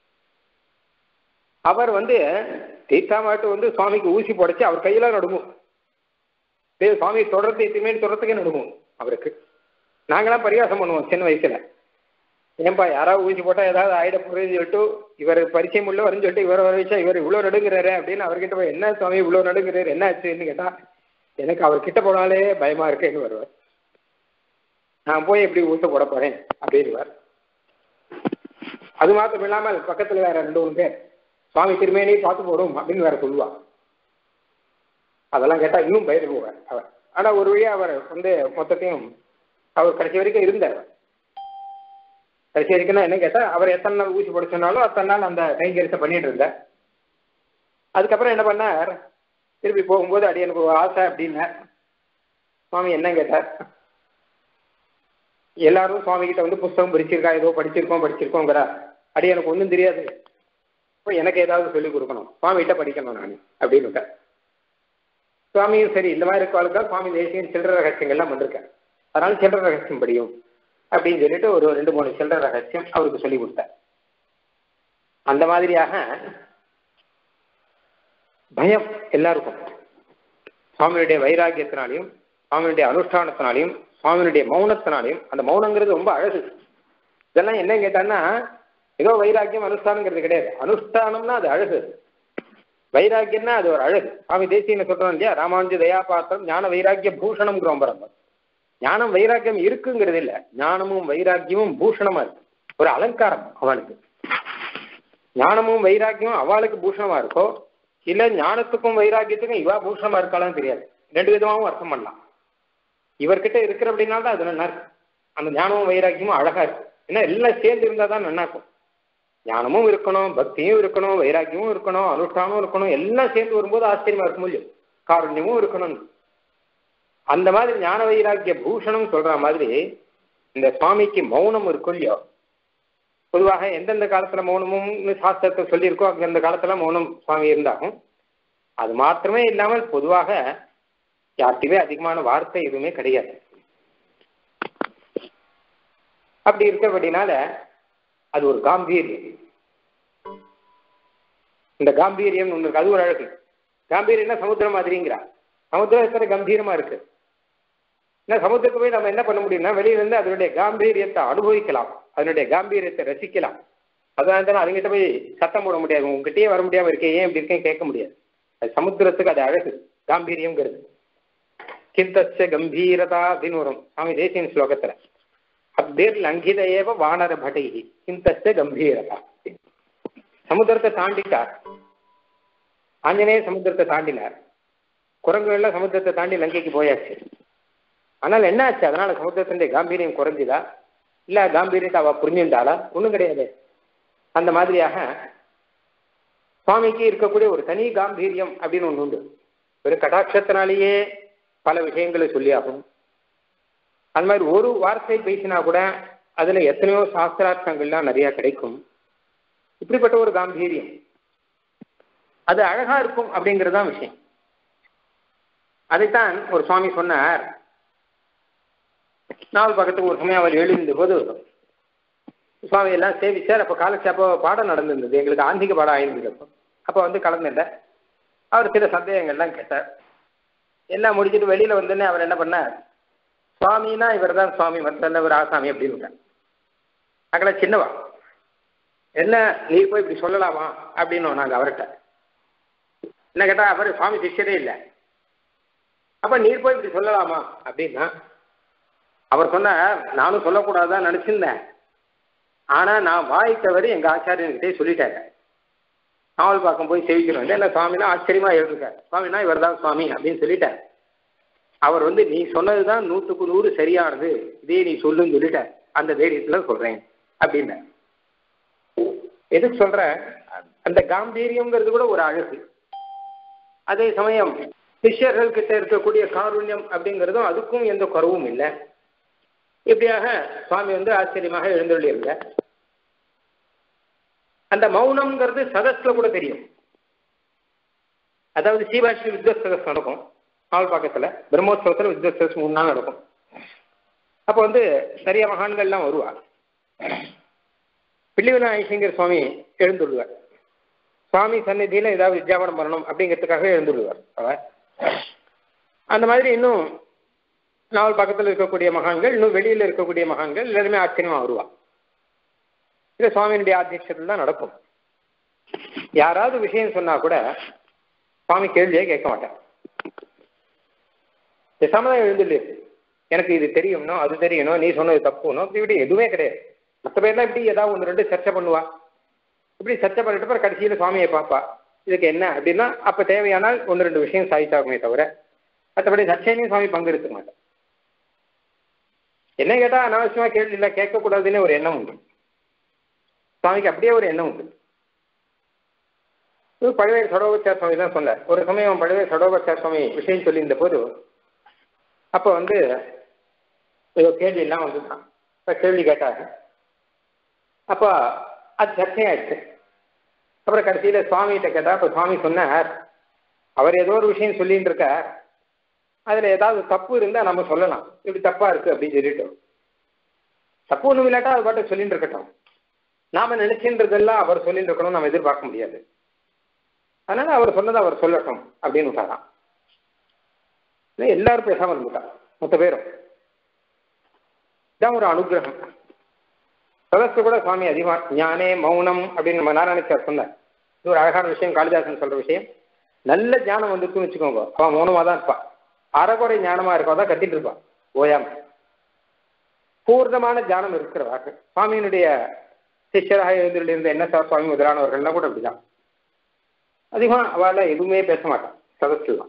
அவர் வந்து தீர்த்தாமாட்டு வந்து சுவாமிக்கு ஊசி போடச்சு அவர் கையெல்லாம் நடுங்கும். சுவாமி தொடர்ந்து திருமேனி தொடர்றதுக்கே நடுங்கும் அவருக்கு. நாங்களாம் பரிகாசம் பண்ணுவோம் சின்ன வயசுல. ஏன்பா யாராவது ஊசி போட்டால் ஏதாவது ஆயிட போறதுன்னு சொல்லிட்டு இவர் பரிச்சயம் உள்ள வரும்னு சொல்லிட்டு இவரை வர வச்சா இவர் இவ்வளோ நடுங்கிறாரு அப்படின்னு அவர்கிட்ட போய் என்ன சுவாமி இவ்வளோ நடுங்கிறாரு என்ன ஆச்சுன்னு கேட்டால் எனக்கு அவர்கிட்ட போனாலே பயமா இருக்குன்னு வருவார். நான் போய் எப்படி ஊச போட போறேன் அப்படின்வார். அது மாத்திரம் இல்லாமல் பக்கத்துல வேற 2-3 பேர் சுவாமி திருமேனி பார்த்து போடும் அப்படின்னு வேற சொல்லுவா. அதெல்லாம் கேட்டா இன்னும் பயந்து போவார் அவர். ஆனா ஒரு வழியா அவர் வந்து மொத்தத்தையும் அவர் கடைசி வரைக்கும் இருந்தார். கடைசி வரைக்கும்னா என்ன கேட்டா அவர் எத்தனை நாள் ஊசி போட சொன்னாலும் அத்தனை நாள் அந்த கைங்கரிசை பண்ணிட்டு இருந்தார். அதுக்கப்புறம் என்ன பண்ணார், திருப்பி போகும்போது அடி எனக்கு ஒரு ஆசை அப்படின்னார். சுவாமி என்ன கேட்டார், எல்லாரும் சுவாமி கிட்ட வந்து புஸ்தகம் படிச்சிருக்கா ஏதோ படிச்சிருக்கோங்கிறா. அடி எனக்கு ஒன்றும் தெரியாது, இப்போ எனக்கு ஏதாவது சொல்லிக் கொடுக்கணும், சுவாமி கிட்ட படிக்கணும் நான் அப்படின்னு. சுவாமியும் சரி இந்த மாதிரி இருக்காளுக்கா சுவாமி தேசியம் சில்லற ரகசியங்கள்லாம் பண்ணிருக்கேன், அதனால சில்லற ரகசியம் படியும் அப்படின்னு சொல்லிட்டு ஒரு 2-3 சில்லற ரகசியம் அவருக்கு சொல்லி கொடுத்தார். அந்த மாதிரியாக பயம் எல்லாருக்கும் சுவாமியுடைய வைராக்கியத்தினாலையும் சுவாமியுடைய அனுஷ்டானத்தினாலையும் சுவாமியுடைய மௌனத்தினாலையும். அந்த மௌனங்கிறது ரொம்ப அழகு. இதெல்லாம் என்ன கேட்டான்னா ஏதோ வைராக்கியம் அனுஷ்டானங்கிறது கிடையாது. அனுஷ்டானம்னா அது அழகு, வைராக்கியம்னா அது ஒரு அழகு. சுவாமி தேசியன்னு சொல்றோம் இல்லையா, ராமானுஜ தயாபாத்திரம் ஞான வைராக்கிய பூஷணம்ங்கிறோம் பரம்பரை. ஞானம் வைராக்கியம் இருக்குங்கிறது இல்லை, ஞானமும் வைராக்கியமும் பூஷணமா இருக்கு, ஒரு அலங்காரம் அவளுக்கு. ஞானமும் வைராக்கியமும் அவளுக்கு பூஷணமா இருக்கோ இல்ல ஞானத்துக்கும் வைராக்கியத்துக்கும் இவா பூஷணமா இருக்காளான்னு தெரியாது. 2 விதமாகவும் அர்த்தம் பண்ணலாம். இவர்கிட்ட இருக்கிற அப்படின்னா தான் அது நல்லா இருக்கு. அந்த ஞானமும் வைராக்கியமும் அழகா இருக்கு. ஏன்னா எல்லாம் சேர்ந்து இருந்தா தான் நல்லா இருக்கும். ஞானமும் இருக்கணும், பக்தியும் இருக்கணும், வைராக்கியமும் இருக்கணும், அனுஷ்டானமும் இருக்கணும், எல்லாம் சேர்ந்து வரும்போது ஆச்சரியமா இருக்கும் இல்லையோ. காருண்யமும் இருக்கணும். அந்த மாதிரி ஞான வைராக்கிய பூஷணம் சொல்ற மாதிரி இந்த சுவாமிக்கு மௌனம் இருக்கும் இல்லையோ. பொதுவாக எந்தெந்த காலத்துல மௌனமும் சாஸ்திரத்தை சொல்லியிருக்கோ அந்தந்த காலத்துல மௌனம் சுவாமி இருந்தாகும். அது மாத்திரமே இல்லாமல் பொதுவாக யார்கிட்டயுமே அதிகமான வார்த்தை எதுவுமே கிடையாது. அப்படி இருக்கிறபடினால அது ஒரு காம்பீரியம். இந்த காம்பீரியம் ஒன்று இருக்கு, அது ஒரு அழகு. காம்பீரியம்னா சமுத்திரம் மாதிரிங்கிறா. சமுத்திரம் எத்தனை கம்பீரமா இருக்கு. ஏன்னா சமுத்திரத்துக்கு போய் நம்ம என்ன பண்ண முடியும்னா வெளியில இருந்து அதனுடைய காம்பீரியத்தை அனுபவிக்கலாம், அதனுடைய காம்பீரியத்தை ரசிக்கலாம். அதனால தானே அதுங்கிட்ட போய் சத்தம் போட முடியாது, உங்ககிட்டயே வர முடியாம இருக்கேன், ஏன் இப்படி இருக்கேன் கேட்க முடியாது. அது சமுத்திரத்துக்கு அது அழகு, காம்பீரியம்ங்கிறது. கிந்தஸ்ய கம்பீரதா அப்படின்னு வரும் சுவாமி தேசியன் ஸ்லோகத்துல. அப்தீர் லங்கித ஏவ வானர படை கிந்தஸ்ய கம்பீரதா. சமுத்திரத்தை தாண்டிட்டார் ஆஞ்சநேய, சமுத்திரத்தை தாண்டினார். குரங்குகள் எல்லாம் சமுத்திரத்தை தாண்டி லங்கைக்கு போயாச்சு. ஆனால் என்ன ஆச்சு, அதனால சமுத்திரத்தினுடைய காம்பீரியம் குறைஞ்சுதா இல்ல காம்பீரியத்தை அவ புரிஞ்சுட்டாளா? ஒண்ணும் கிடையாது. அந்த மாதிரியாக சுவாமிக்கு இருக்கக்கூடிய ஒரு தனி காம்பீரியம் அப்படின்னு ஒண்ணு உண்டு. ஒரு கடாட்சத்தினாலேயே பல விஷயங்களை சொல்லியாகும். அந்த மாதிரி ஒரு வார்த்தை பேசினா கூட அதுல எத்தனையோ சாஸ்திரார்த்தங்கள்லாம் நிறைய கிடைக்கும். இப்படிப்பட்ட ஒரு காம்பீரியம் அது அழகா இருக்கும் அப்படிங்கிறதுதான் விஷயம். அதைத்தான் ஒரு சுவாமி சொன்னார். நாவல் பக்கத்துக்கு ஒரு சமயம் அவர் எழுதியிருந்த போது சுவாமி எல்லாம் சேவிச்சார். அப்போ காலட்சேப்போ பாடம் நடந்திருந்தது, எங்களுக்கு ஆன்மீக பாடம் ஆயிருந்தது. அப்போ வந்து கலந்துட்டார். அவர் சில சந்தேகங்கள்லாம் கேட்டார். எல்லாம் முடிச்சுட்டு வெளியில வந்தோடனே அவர் என்ன பண்ணார், சுவாமின்னா இவர் தான் சுவாமி, மற்ற ஒரு ஆசாமி அப்படின்னு. அக்கட சின்னவா, என்ன நீ போய் இப்படி சொல்லலாமா அப்படின்னு நாங்கள் அவர்கிட்ட. என்ன கேட்டா அவர் சுவாமி சிஷ்யரே இல்லை. அப்ப நீர் போய் இப்படி சொல்லலாமா அப்படின்னா அவர் சொன்னார், நானும் சொல்லக்கூடாதான் நினைச்சிருந்தேன், ஆனா நான் வாய் தவறி எங்க ஆச்சாரியன்கிட்டே சொல்லிட்டாங்க. நாவல் பார்க்க போய் சேவிக்கணும் இல்லை சுவாமினா ஆச்சரியமா எழுதிருக்காரு. சுவாமினா இவர் தான் சுவாமி அப்படின்னு சொல்லிட்டார். அவர் நீ சொன்னதுதான் 100க்கு 100 சரியானது, இதே நீ சொல்லுன்னு சொல்லிட்டார். அந்த தைரியத்துல சொல்றேன் அப்படின்னு. எதுக்கு சொல்ற, அந்த காம்பீரியம்ங்கிறது கூட ஒரு அழகு. அதே சமயம் சிஷ்யர்கள் கிட்ட இருக்கக்கூடிய காருண்யம் அப்படிங்கிறதும் அதுக்கும் எந்த குறவும் இல்லை. இப்படியாக சுவாமி ஆச்சரியமாக எழுந்துள்ளிருந்த அந்த மௌனம்ங்கிறது சதஸ்ல கூட தெரியும். அதாவது சீபாஷி வித்வத் சதஸ் நடக்கும் நாவல் பக்கத்துல, பிரம்மோத்சவத்துல வித்வத் சதஸ் 3 நாள் நடக்கும். அப்போ நிறைய மகான்கள்லாம் வருவார். பிள்ளைவிநாயகர் சுவாமி எழுந்துள்ளுவார். சுவாமி சந்நிதியில ஏதாவது வித்யாபனம் பண்ணணும் அப்படிங்கிறதுக்காக எழுந்துள்ளுவார் அவர். அந்த மாதிரி இன்னும் நாவல் பக்கத்தில் இருக்கக்கூடிய மகான்கள், இன்னும் வெளியில இருக்கக்கூடிய மகான்கள் எல்லாருமே ஆச்சரியமா வருவா. இது சுவாமியினுடைய ஆத்தியட்சத்தில் தான் நடக்கும். யாராவது விஷயம் சொன்னா கூட சுவாமி கேள்வியே கேட்க மாட்டார். சமயம் எழுந்துள்ளே எனக்கு இது தெரியும்னோ அது தெரியணும், நீ சொன்னது தப்புனோ இப்படி எதுவுமே கிடையாது. மற்ற பேர்லாம் இப்படி ஏதாவது 1-2 சர்ச்சை பண்ணுவா. இப்படி சர்ச்சை பண்ணிட்டு அப்புறம் கடைசியில் சுவாமியை பார்ப்பா, இதுக்கு என்ன அப்படின்னா அப்ப தேவையானால் 1-2 விஷயம் சாதித்தாகுமே தவிர மற்றபடி சர்ச்சையிலையும் சுவாமி பங்கெடுத்துக்க மாட்டேன். என்ன கேட்டா அனாவசியமா கேள்வி இல்லை, கேட்கக்கூடாதுன்னு ஒரு எண்ணம் உண்டு சுவாமிக்கு. அப்படியே ஒரு எண்ணம் உண்டு. பழுவேறு சடோபச்சார சுவாமி தான் சொன்னார். ஒரு சமயம் பழுவேறு சடோபச்சார சுவாமி விஷயம் சொல்லியிருந்த போது அப்போ ஏதோ கேள்வி எல்லாம் வந்துதான். இப்போ கேள்வி கேட்டாங்க. அப்போ அது சர்ச்சையாயிடுச்சு. அப்புறம் கடைசியில் சுவாமிகிட்ட கேட்டால் அப்போ சுவாமி சொன்னார், அவர் ஏதோ ஒரு விஷயம் சொல்லிட்டு இருக்கார், அதில் ஏதாவது தப்பு இருந்தால் நம்ம சொல்லலாம், இப்படி தப்பா இருக்கு அப்படின்னு சொல்லிட்டோம். தப்பு ஒன்றும் இல்லாட்டா அது பாட்டு சொல்லிட்டு இருக்கட்டும். நாம நினைச்சுன்றதெல்லாம் அவர் சொல்லிட்டு இருக்கணும் நம்ம எதிர்பார்க்க முடியாது. அதனால அவர் சொன்னதை அவர் சொல்லட்டும் அப்படின்னு விட்டாராம். எல்லாரும் பேசாம இருந்துட்டா மொத்த பேரும். இதான் ஒரு அனுகிரகம். சதஸ்து கூட சுவாமி அதிகமா ஞானே மௌனம் அப்படின்னு நம்ம நாராயணச்சார் சொன்னார். இது ஒரு அழகான விஷயம். காளிதாசன் சொல்ற விஷயம். நல்ல ஞானம் வந்துட்டுன்னு வச்சுக்கோங்க, அவன் மௌனமா தான் இருப்பான். அறகுறை ஞானமா இருப்பாதான் கத்திட்டு இருப்பான் ஓயாம. பூர்ணமான ஞானம் இருக்கிறவார்கள் சுவாமியினுடைய சிஷ்யராக இருந்த என்ன சுவாமி முதலானவர்கள்லாம் கூட அப்படிதான். அதிகமா அவளை எதுவுமே பேச மாட்டான் சதஸ்லாம்.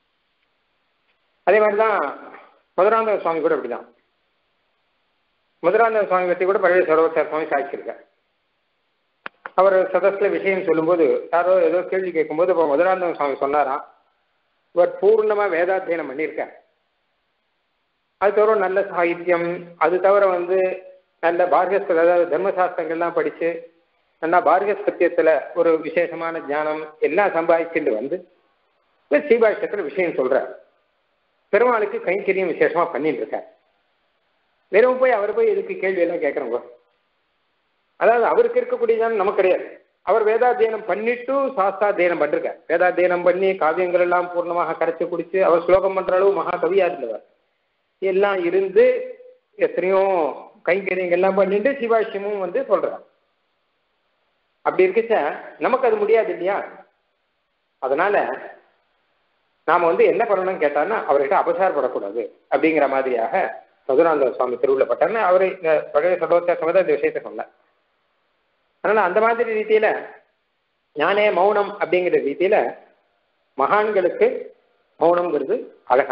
அதே மாதிரிதான் மதுராந்தக சுவாமி கூட அப்படிதான். மதுராந்தக சுவாமி பற்றி கூட பழைய சரோவச்சார சுவாமி சாய்ச்சிருக்கார். அவர் சதஸ்ல விஷயம் சொல்லும்போது யாரோ ஏதோ கேள்வி கேட்கும்போது இப்போ மதுராந்தக சுவாமி சொன்னாராம், இவர் பூர்ணமா வேதாத்தியனம் பண்ணியிருக்கார். அது தவிர நல்ல சாகித்யம், அது தவிர நல்ல பார்கஸ்ப அதாவது தர்மசாஸ்திரங்கள்லாம் படிச்சு நல்லா பார்கஸ்பத்தியத்துல ஒரு விசேஷமான ஞானம் எல்லாம் சம்பாதிச்சுட்டு ஸ்ரீபாஷ்யத்துல விஷயம் சொல்றார். பெருமாளுக்கு கைங்கரியம் விசேஷமா பண்ணிட்டு இருக்கார். வெறும் போய் அவர் போய் எதுக்கு கேள்வி எல்லாம் கேட்கறவங்க. அதாவது அவருக்கு இருக்கக்கூடிய ஞானம் நமக்கு கிடையாது. அவர் வேதாத்தியனம் பண்ணிட்டு சாஸ்திராத்தியனம் பண்ணிருக்கார். வேதாத்தியனம் பண்ணி காவியங்கள் எல்லாம் பூர்ணமாக கரைச்சி குடிச்சு அவர் ஸ்லோகம் பண்ற அளவு மகா கவியா இருந்தவர். எல்லாம் இருந்து எத்தனையோ கைங்கரியங்கள்லாம் பண்ணிட்டு சிவாஷ்யமும் சொல்றார். அப்படி இருக்கச்ச நமக்கு அது முடியாது இல்லையா? அதனால நாம என்ன பண்ணணும்னு கேட்டான்னா அவர்கிட்ட அபசாரப்படக்கூடாது அப்படிங்கிற மாதிரியாக மதுராந்தக சுவாமி திருவிழப்பட்டார்னு அவரு இந்த பழைய சடோச்சாரம் தான் இந்த விஷயத்த சொன்னார். அதனால அந்த மாதிரி ரீதியில ஞானே மௌனம் அப்படிங்கிற ரீதியில மகான்களுக்கு மௌனம்ங்கிறது அழகா.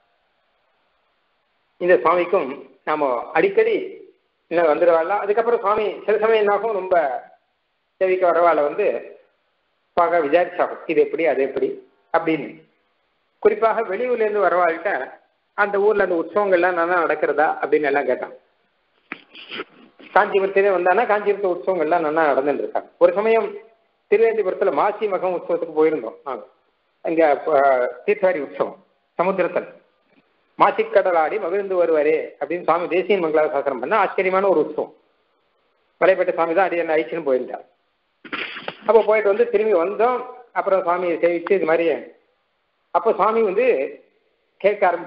இந்த சுவாமிக்கும் நாம அடிக்கடி இன்னும் வந்துடுவாள். அதுக்கப்புறம் சுவாமி சில சமயம் என்னாகும், ரொம்ப சேவிக்க வரவாளை பார்க்க விசாரிச்சாகும், இது எப்படி அது எப்படி அப்படின்னு. குறிப்பாக வெளியூர்லேருந்து வரவாள்கிட்ட அந்த ஊர்ல அந்த உற்சவங்கள்லாம் நல்லா நடக்கிறதா அப்படின்னு எல்லாம் கேட்டான். காஞ்சிபுரத்திலே வந்தானா காஞ்சிபுரத்து உற்சவங்கள்லாம் நல்லா நடந்துட்டு இருக்காங்க. ஒரு சமயம் திருவேந்திபுரத்துல மாசி மகம் உற்சவத்துக்கு போயிருந்தோம். இங்க தீர்த்தாரி உற்சவம் சமுத்திரத்தில் மாசிக்கடலாடி மகிழ்ந்து வருவாரே அப்படின்னு சுவாமி தேசிய மங்களார சாசனம் பண்ண ஆச்சரியமான ஒரு உற்சவம். வலைப்பட்ட சுவாமி தான் அடி என்ன ஆயிடுச்சுன்னு போயிருந்தார். அப்போ போயிட்டு திரும்பி வந்தோம். அப்புறம் சுவாமியை சேவிச்சு இது மாதிரி அப்போ சுவாமி கேட்க ஆரம்பிச்சாச்சு.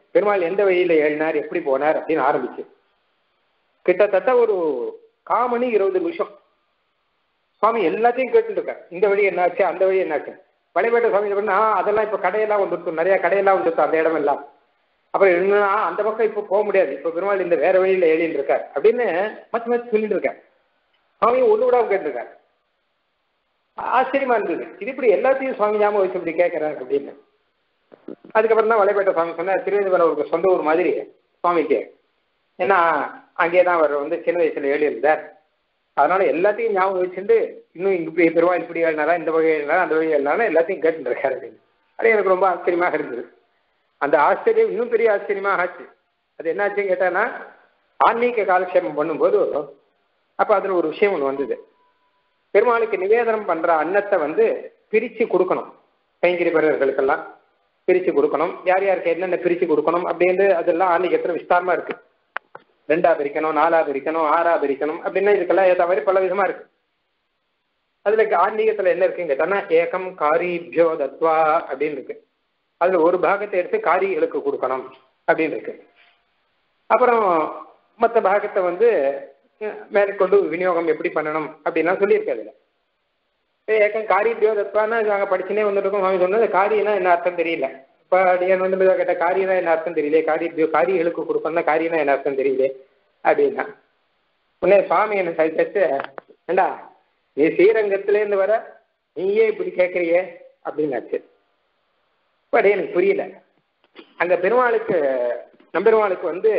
பெருமாள் எந்த வழியில ஏழினார், எப்படி போனார் அப்படின்னு ஆரம்பிச்சு கிட்டத்தட்ட ஒரு 1/4 மணி 20 நிமிஷம் சுவாமி எல்லாத்தையும் கேட்டுட்டு இருக்கார். இந்த வழி என்னாச்சு, அந்த வழி என்னாச்சு. வழிபேட்டை சுவாமி பண்ணா அதெல்லாம் இப்ப கடையெல்லாம் வந்துருக்கும், நிறைய கடையெல்லாம் வந்துருக்கும் அந்த இடம் எல்லாம். அப்புறம் என்னன்னா அந்த பக்கம் இப்ப போக முடியாது, இப்ப பெருமாள் இந்த வேற வழியில ஏழின்னு இருக்கார் அப்படின்னு மச்சு மச்சு சொல்லிட்டு இருக்கார். சுவாமி ஒண்ணு விடாம கேட்டிருக்காரு. ஆச்சரியமா இருந்தது, இது இப்படி எல்லாத்தையும் சுவாமி ஞாபகம் வச்சு இப்படி கேட்கிறாரு அப்படின்னு. அதுக்கப்புறம் தான் வலைப்பேட்டை சுவாமி சொன்னார், திருவேந்திபுரம் ஒரு சொந்த ஊர் மாதிரி சுவாமிக்கு. ஏன்னா அங்கேதான் அவர் வந்து சின்ன வயசுல ஏழி இருந்தார். அதனால எல்லாத்தையும் ஞாபகம் வச்சுட்டு இன்னும் இப்படி பெருமாள் இப்படி ஏழினாரா, இந்த வகை எழுதினாரா, அந்த வகை எழுதினாரா எல்லாத்தையும் கேட்டு இருக்காரு அப்படின்னு. அது எனக்கு ரொம்ப ஆச்சரியமாக இருந்தது. அந்த ஆச்சரியம் இன்னும் பெரிய ஆச்சரியமாக ஆச்சு. அது என்னாச்சுன்னு கேட்டான்னா, ஆன்மீக காலக்ஷேபம் பண்ணும்போது அப்ப அதுல ஒரு விஷயம் ஒன்று வந்தது. பெருமாளுக்கு நிவேதனம் பண்ற அன்னத்தை வந்து பிரிச்சு கொடுக்கணும், கைங்கரி பெறர்களுக்கெல்லாம் பிரிச்சு கொடுக்கணும். யார் யாருக்கு என்னென்ன பிரிச்சு கொடுக்கணும் அப்படின்னு அதெல்லாம் ஆன்மீகத்துல விஸ்தாரமா இருக்கு. 2ஆ பிரிக்கணும், 4ஆ பிரிக்கணும், 6ஆ பிரிக்கணும் அப்படின்னா இதுக்கெல்லாம் ஏற்ற மாதிரி பல விதமா இருக்கு. அதுல ஆன்மீகத்துல என்ன இருக்குன்னு கேட்டான்னா, ஏகம் காரிபியோ தத்வா அப்படின்னு இருக்கு. அதுல ஒரு பாகத்தை எடுத்து காரிகளுக்கு கொடுக்கணும் அப்படின்னு இருக்கு. அப்புறம் மற்ற பாகத்தை வந்து மேற்கொண்டு விநியோகம் எப்படி பண்ணணும் அப்படின்னா சொல்லியிருக்கு. அதுல ஏக்கம் காரிபியோ தத்வான்னா நாங்கள் படிச்சுனே வந்துருக்கோம். சுவாமி சொன்னது காரியனா என்ன அர்த்தம் தெரியல. இப்போ அடியன் வந்து கேட்ட காரியனா என்ன அர்த்தம் தெரியல, காரிகளுக்கு கொடுக்கணும்னா காரியனா என்ன அர்த்தம் தெரியல அப்படின்னா உடனே சுவாமி என்ன சைச்சு, ஏண்டா நீ ஸ்ரீரங்கத்திலேருந்து வர நீயே இப்படி கேட்குறியே அப்படின்னாச்சு. இப்போ அது எனக்கு புரியல. அங்கே பெருமாளுக்கு நம்பெருமாளுக்கு வந்து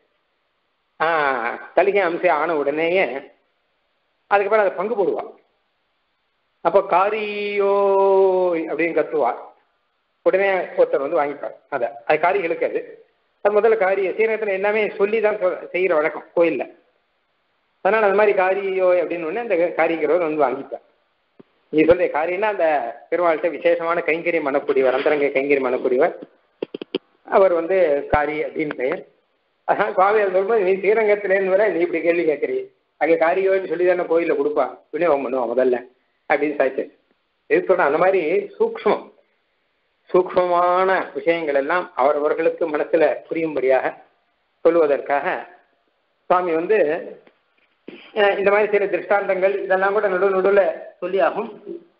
தலிகை அம்சம் ஆன உடனேயே அதுக்கப்புறம் அதை பங்கு போடுவாள். அப்போ காரியோ அப்படின்னு கத்துவாள். உடனே ஒருத்தர் வந்து வாங்கிப்பார். அது காரிகளுக்கு அது முதல்ல காரிய ஸ்ரீரங்கத்தில் எல்லாமே சொல்லி தான் செய்கிற வழக்கம் கோயிலில். அதனால் அது மாதிரி காரியோ அப்படின்னு ஒன்று அந்த காரிக்கிறவர் வந்து வாங்கிப்பார். நீ சொல்ற காரியம்னா அந்த பெருமாள்கிட்ட விசேஷமான கைங்கரியம் பண்ணக்கூடியவர், அந்தரங்க கைங்கரியம் பண்ணக்கூடியவர் அவர் வந்து காரி அப்படின்னு பெயர். அதனால் சுவாமி சொல்லும்போது நீ ஸ்ரீரங்கத்திலேருந்து வர நீ இப்படி கேள்வி கேட்குறீ, அங்கே காரியோன்னு சொல்லி தானே கோயிலில் கொடுப்பா, விநியோகம் பண்ணுவான் முதல்ல அப்படின்னு சாய்ச்சி. எது சொல்கிறேன், அந்த மாதிரி சூக்ஷ்மமான விஷயங்கள் எல்லாம் அவரவர்களுக்கு மனசுல புரியும்படியாக சொல்லுவதற்காக சுவாமி வந்து இந்த மாதிரி சில திருஷ்டாந்தங்கள் இதெல்லாம் கூட நடுவில் சொல்லி ஆகும்.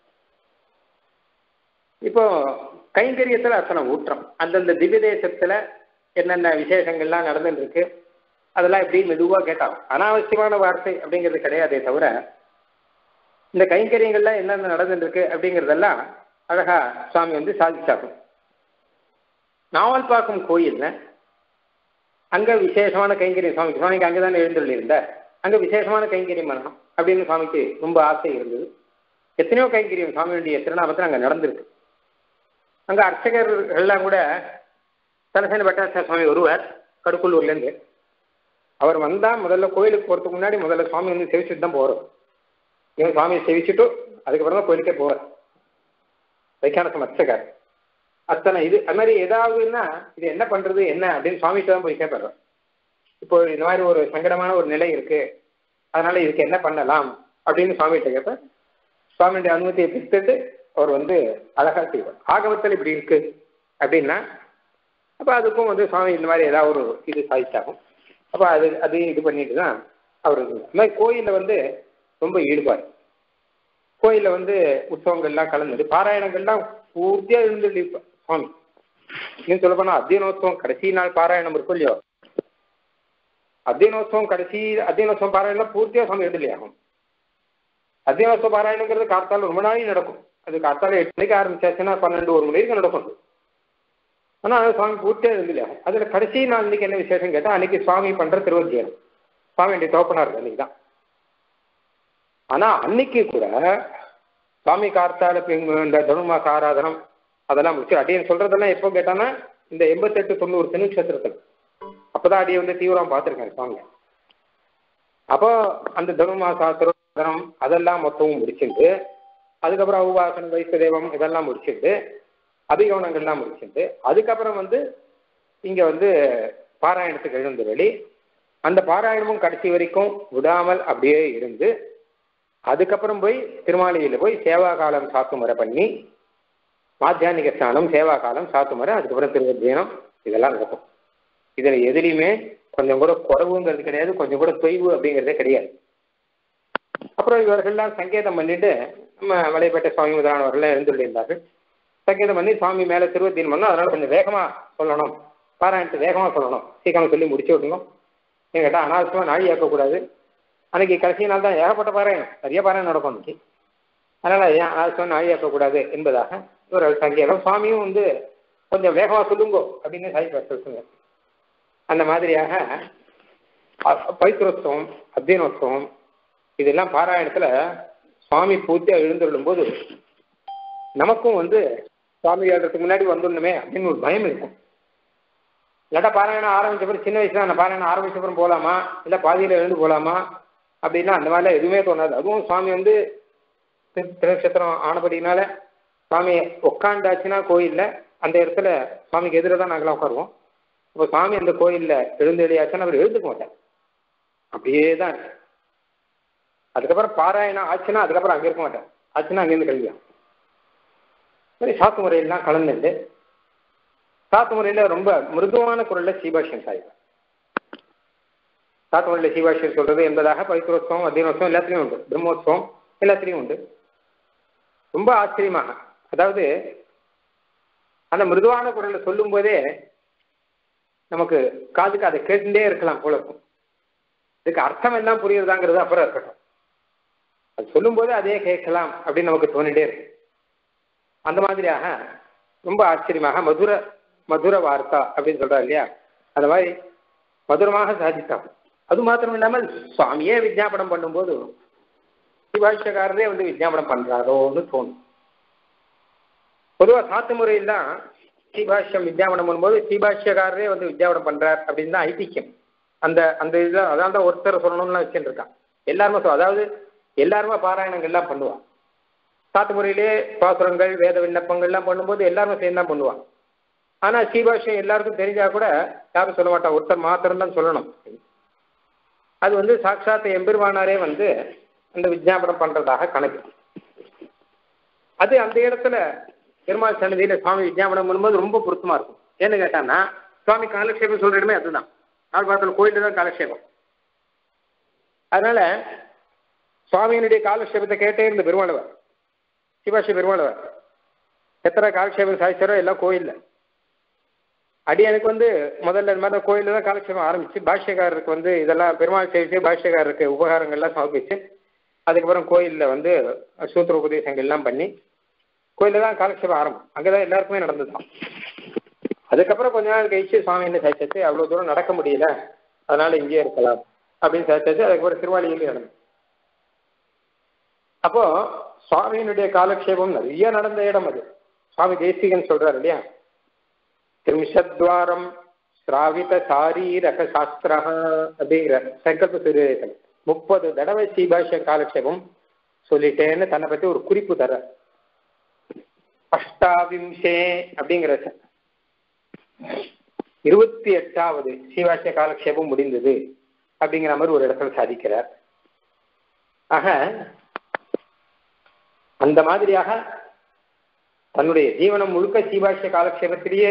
இப்போ கைங்கரியத்தில் அத்தனை ஊற்றம், அந்தந்த திவ்ய தேசத்துல என்னென்ன விசேஷங்கள்லாம் நடந்துட்டு இருக்கு அதெல்லாம் எப்படி மெதுவாக கேட்டாகும். அனாவசியமான வார்த்தை அப்படிங்கிறது கிடையாதே தவிர இந்த கைங்கரியங்கள்லாம் என்னென்ன நடந்துட்டு இருக்கு அப்படிங்கிறதெல்லாம் அழகா சுவாமி வந்து சாதிச்சாகும். நாவல் பார்க்கும் கோயில்ல அங்க விசேஷமான கைங்கரியம் சுவாமிக்கு அங்கேதான் எழுந்துள்ளிருந்தார். அங்க விசேஷமான கைங்கரியம் பண்ணணும் அப்படின்னு சுவாமிக்கு ரொம்ப ஆசை இருந்தது. எத்தனையோ கைங்கரியம் சுவாமியுடைய திருநாமத்தில் அங்க நடந்திருக்கு. அங்க அர்ச்சகர்கள்லாம் கூட தலசேன பட்டாச்சார சுவாமி வருவார் கடுக்குள்ளூர்லேருந்து. அவர் வந்தா முதல்ல கோயிலுக்கு போறதுக்கு முன்னாடி முதல்ல சுவாமி வந்து செவிச்சுட்டு தான் போறோம். இவன் சுவாமியை செவிச்சுட்டு அதுக்கப்புறம் தான் கோயிலுக்கே போவார். வைக்கானசம் அர்ச்சகர் அத்தனை இது அது மாதிரி ஏதாவதுன்னா இது என்ன பண்றது என்ன அப்படின்னு சுவாமிகிட்ட தான் போய் கேட்பார். இப்போ இந்த மாதிரி ஒரு சங்கடமான ஒரு நிலை இருக்கு, அதனால இதுக்கு என்ன பண்ணலாம் அப்படின்னு சுவாமிகிட்ட கேட்பார். சுவாமியுடைய அனுமதியை பெற்றுட்டு அவர் வந்து அழகா செய்வார். ஆகமத்தில் இப்படி இருக்கு அப்படின்னா அப்போ அதுக்கும் வந்து சுவாமி இந்த மாதிரி ஏதாவது ஒரு இது சாதிச்சாகும். அப்போ அது இது பண்ணிட்டு தான் அவர் இந்த மாதிரி கோயிலில் வந்து ரொம்ப ஈடுபாடு. கோயிலில் வந்து உற்சவங்கள்லாம் கலந்துட்டு பாராயணங்கள்லாம் பூர்த்தியாக இருந்துட்டு சுவாமி. இன்னும் சொல்ல போனால் அத்தியனோத்சவம் கடைசி நாள் பாராயணம் இருக்கும் இல்லையோ, அத்தியனோத்சவம் பாராயணம் பூர்த்தியாக சுவாமி எழுதலையாகும். அத்தியனோத்சவ பாராயணங்கிறது காத்தால ரொம்ப நாளையும் நடக்கும். அது காத்தால 8 மணிக்கு ஆரம்பிச்சாச்சுன்னா 12-1 மணி வரைக்கும் நடக்கும். ஆனால் அது சுவாமி பூர்த்தியாக எழுதலையாகும். அதில் கடைசி நாள் இன்னைக்கு என்ன விசேஷம் கேட்டால் அன்னைக்கு சுவாமி பண்ற திருவத்தியம் சுவாமியுடைய தோப்பனார் அன்னைக்கு தான். ஆனா அன்னைக்கு கூட சுவாமி கார்த்தால இந்த தனுமாச ஆராதனம் அதெல்லாம் முடிச்சு அடியன் சொல்றதெல்லாம் எப்போ கேட்டானா இந்த 88-90 திருநட்சத்திரத்தில் அப்பதான் அடியை வந்து தீவிரம் பார்த்துருக்கேன் சுவாமி. அப்போ அந்த தனுமாசா திருவாதனம் அதெல்லாம் மொத்தமும் முடிச்சுட்டு அதுக்கப்புறம் உபாசனம் வைத்த தெய்வம் இதெல்லாம் முடிச்சுட்டு அபிகவனங்கள்லாம் முடிச்சுட்டு அதுக்கப்புறம் வந்து இங்க வந்து பாராயணத்துக்கு எழுந்து வெளி அந்த பாராயணமும் கடைசி வரைக்கும் விடாமல் அப்படியே இருந்து அதுக்கப்புறம் போய் திருமாளிகையில் போய் சேவா காலம் சாத்துமரை பண்ணி மாத்தியானிக ஸ்நானம் சேவா காலம் சாத்துமரை அதுக்கப்புறம் திருவத்தியனம் இதெல்லாம் நடக்கும். இதுல எதுலையுமே கொஞ்சம் கூட குறவுங்கிறது கிடையாது, கொஞ்சம் கூட தொய்வு அப்படிங்கிறதே கிடையாது. அப்புறம் இவர்கள்லாம் சங்கேதம் பண்ணிட்டு நம்ம வலைப்பேட்டை சுவாமி முதலானவர்கள்லாம் எழுந்துள்ளிருந்தார்கள். சங்கேதம் பண்ணி சுவாமி மேலே திருவத்தீன் பண்ணோம். அதனால கொஞ்சம் வேகமா சொல்லணும், பாராயணத்தை வேகமா சொல்லணும், சீக்கிரம் சொல்லி முடிச்சு விடணும். என்கிட்ட அனாவசியமா நாழி ஏற்கக்கூடாது. அன்னைக்கு கடைசி நாள் தான் ஏகப்பட்ட பாராயணம், நிறைய பாராயணம் நடக்கும் அன்னைக்கு. அதனால ஏன் அனாவசியமா நாழி ஏற்கக்கூடாது என்பதாக ஒரு சங்கேதம். சுவாமியும் வந்து கொஞ்சம் வேகமா சொல்லுங்கோ அப்படின்னு சாய்ப்பார் சொல்லுங்க. அந்த மாதிரியாக பவித்ரோத்சவம், அத்தியனோத்சவம் இதெல்லாம் பாராயணத்துல சுவாமி பூர்த்தியா எழுந்துள்ளும் போது நமக்கும் வந்து சுவாமி எழுறதுக்கு முன்னாடி வந்துடணுமே அப்படின்னு ஒரு பயம் இருக்கும். இல்லாட்டா பாராயணம் ஆரம்பிச்சப்பறம் சின்ன வயசுல நான் பாராயணம் ஆரம்பிச்சப்பறம் போகலாமா, இல்லை பாதியில் எழுந்து போகலாமா அப்படின்னா அந்த மாதிரிலாம் எதுவுமே தோணாது. அதுவும் சுவாமி வந்து திருநட்சத்திரம் ஆனபடினால சுவாமி உட்காண்டாச்சுன்னா கோயில்ல அந்த இடத்துல சுவாமிக்கு எதிர தான் நாங்களாம் உட்காருவோம். இப்போ சுவாமி அந்த கோயில்ல எழுந்து எழுதியாச்சுன்னா அவர் எழுந்துக்க மாட்டார், அப்படியே தான் இருக்கு. அதுக்கப்புறம் பாராயணம் ஆச்சுன்னா அதுக்கப்புறம் அங்கே இருக்க மாட்டேன், ஆச்சுன்னா அங்கேருந்து கழிக்கலாம். சரி, சாத்து முறையெல்லாம் கலந்துட்டு சாத்து முறையில் ரொம்ப மிருதுவான குரலில் சீபாஷ்யம் சாய்வார். சாத்து முறையில் சீபாஷ்யம் சொல்றது என்பதாக பவித்ரோத்சவம், அத்தியனோத்சவம் எல்லாத்துலேயும் உண்டு, பிரம்மோத்சவம் எல்லாத்துலேயும் உண்டு. ரொம்ப ஆச்சரியமாக, அதாவது அந்த மிருதுவான குரலில் சொல்லும் போதே நமக்கு காதுக்கு அதை கேட்டுட்டே இருக்கலாம் போல இருக்கும். இதுக்கு அர்த்தம் எல்லாம் புரியுறதாங்கிறது அப்புறம் இருக்கட்டும், அது சொல்லும் போதே அதே கேட்கலாம் அப்படின்னு நமக்கு தோணிட்டே இருக்கு. அந்த மாதிரியாக ரொம்ப ஆச்சரியமாக மதுர வார்த்தா அப்படின்னு சொல்றா இல்லையா, அந்த மாதிரி மதுரமாக சாதித்தான். அது மாத்திரம் இல்லாமல் சுவாமியே விஜாபனம் பண்ணும்போது சிவாஷ்யக்காரரே வந்து விஜாபனம் பண்றாரோன்னு தோணும். பொதுவாக சாத்து முறையெல்லாம் ஸ்ரீபாஷ்யம் வித்யாபனம் பண்ணும்போது ஸ்ரீபாஷ்யக்காரரே வந்து வித்யாபனம் பண்றார் அப்படின்னு தான் ஐதிக்கியம். அந்த அந்த இதில் அதான் தான் ஒருத்தர் சொல்லணும்லாம் வச்சுட்டு இருக்கான். எல்லாருமே அதாவது எல்லாருமே பாராயணங்கள்லாம் பண்ணுவான். சாத்து முறையிலே பாசுரங்கள் வேத விண்ணப்பங்கள்லாம் பண்ணும்போது எல்லாருமே சேர்ந்து தான் பண்ணுவான். ஆனால் ஸ்ரீபாஷ்யம் எல்லாருக்கும் தெரிஞ்சா கூட யாரும் சொல்ல மாட்டான், ஒருத்தர் மாத்திரம் தான் சொல்லணும். அது வந்து சாட்சாத் எம்பெருமானாரே வந்து அந்த விஜாபனம் பண்றதாக கணக்கு. அது அந்த இடத்துல பெருமாள் சன்னதியில சுவாமி விஜாபனம் பண்ணும்போது ரொம்ப பொருத்தமா இருக்கும். ஏன்னு கேட்டான்னா சுவாமி காலக்ஷேபம் சொல்ற இடமே அதுதான், நாள் பார்த்தோம் கோயில தான் காலக்ஷேபம். அதனால சுவாமியினுடைய காலக்ஷேபத்தை கேட்டே இருந்த பெருமாளவர், சிவாஷி பெருமாளவர் எத்தனை காலக்ஷேபம் சாதிச்சாரோ எல்லாம் கோயில்ல. அடியனுக்கு வந்து முதல்ல இந்த மாதிரி கோயிலில் தான் காலக்ஷேபம் ஆரம்பிச்சு, பாஷ்யக்காரருக்கு வந்து இதெல்லாம் பெருமாள் சேவிச்சு பாஷ்யக்காரருக்கு உபகாரங்கள்லாம் சமர்ப்பிச்சு அதுக்கப்புறம் கோயிலில் வந்து சூத்திர உபதேசங்கள்லாம் பண்ணி கோயிலில் தான் காலக்ஷேபம் ஆரம்பம். அங்கே தான் எல்லாருக்குமே நடந்துதான். அதுக்கப்புறம் கொஞ்ச நாள் கழிச்சு சுவாமி என்ன சாதிச்சாச்சு, அவ்வளோ தூரம் நடக்க முடியல அதனால இங்கேயே இருக்கலாம் அப்படின்னு சாதிச்சாச்சு. அதுக்கப்புறம் திருவாளியிலே நடந்தது. அப்போ சுவாமியினுடைய காலக்ஷேபம் நிறைய நடந்த இடம் அது. சுவாமி தேசிகன் சொல்றாரு இல்லையா, திரிம்சத்வாரம் ஸ்ராவித சாரீரக சாஸ்திரா அப்படிங்கிற சங்கல்ப சூரியன் 30 தடவை ஸ்ரீபாஷ்ய காலக்ஷேபம் சொல்லிட்டேன்னு தன்னை பத்தி ஒரு குறிப்பு தர. அஷ்டாவிம்சே அப்படிங்கிற 28வது ஸ்ரீபாஷ்ய காலக்ஷேபம் முடிந்தது அப்படிங்கிற மாதிரி ஒரு இடத்துல சாதிக்கிறார். ஆக அந்த மாதிரியாக தன்னுடைய ஜீவனம் முழுக்க ஸ்ரீபாஷ்ய காலக்ஷேபத்திலேயே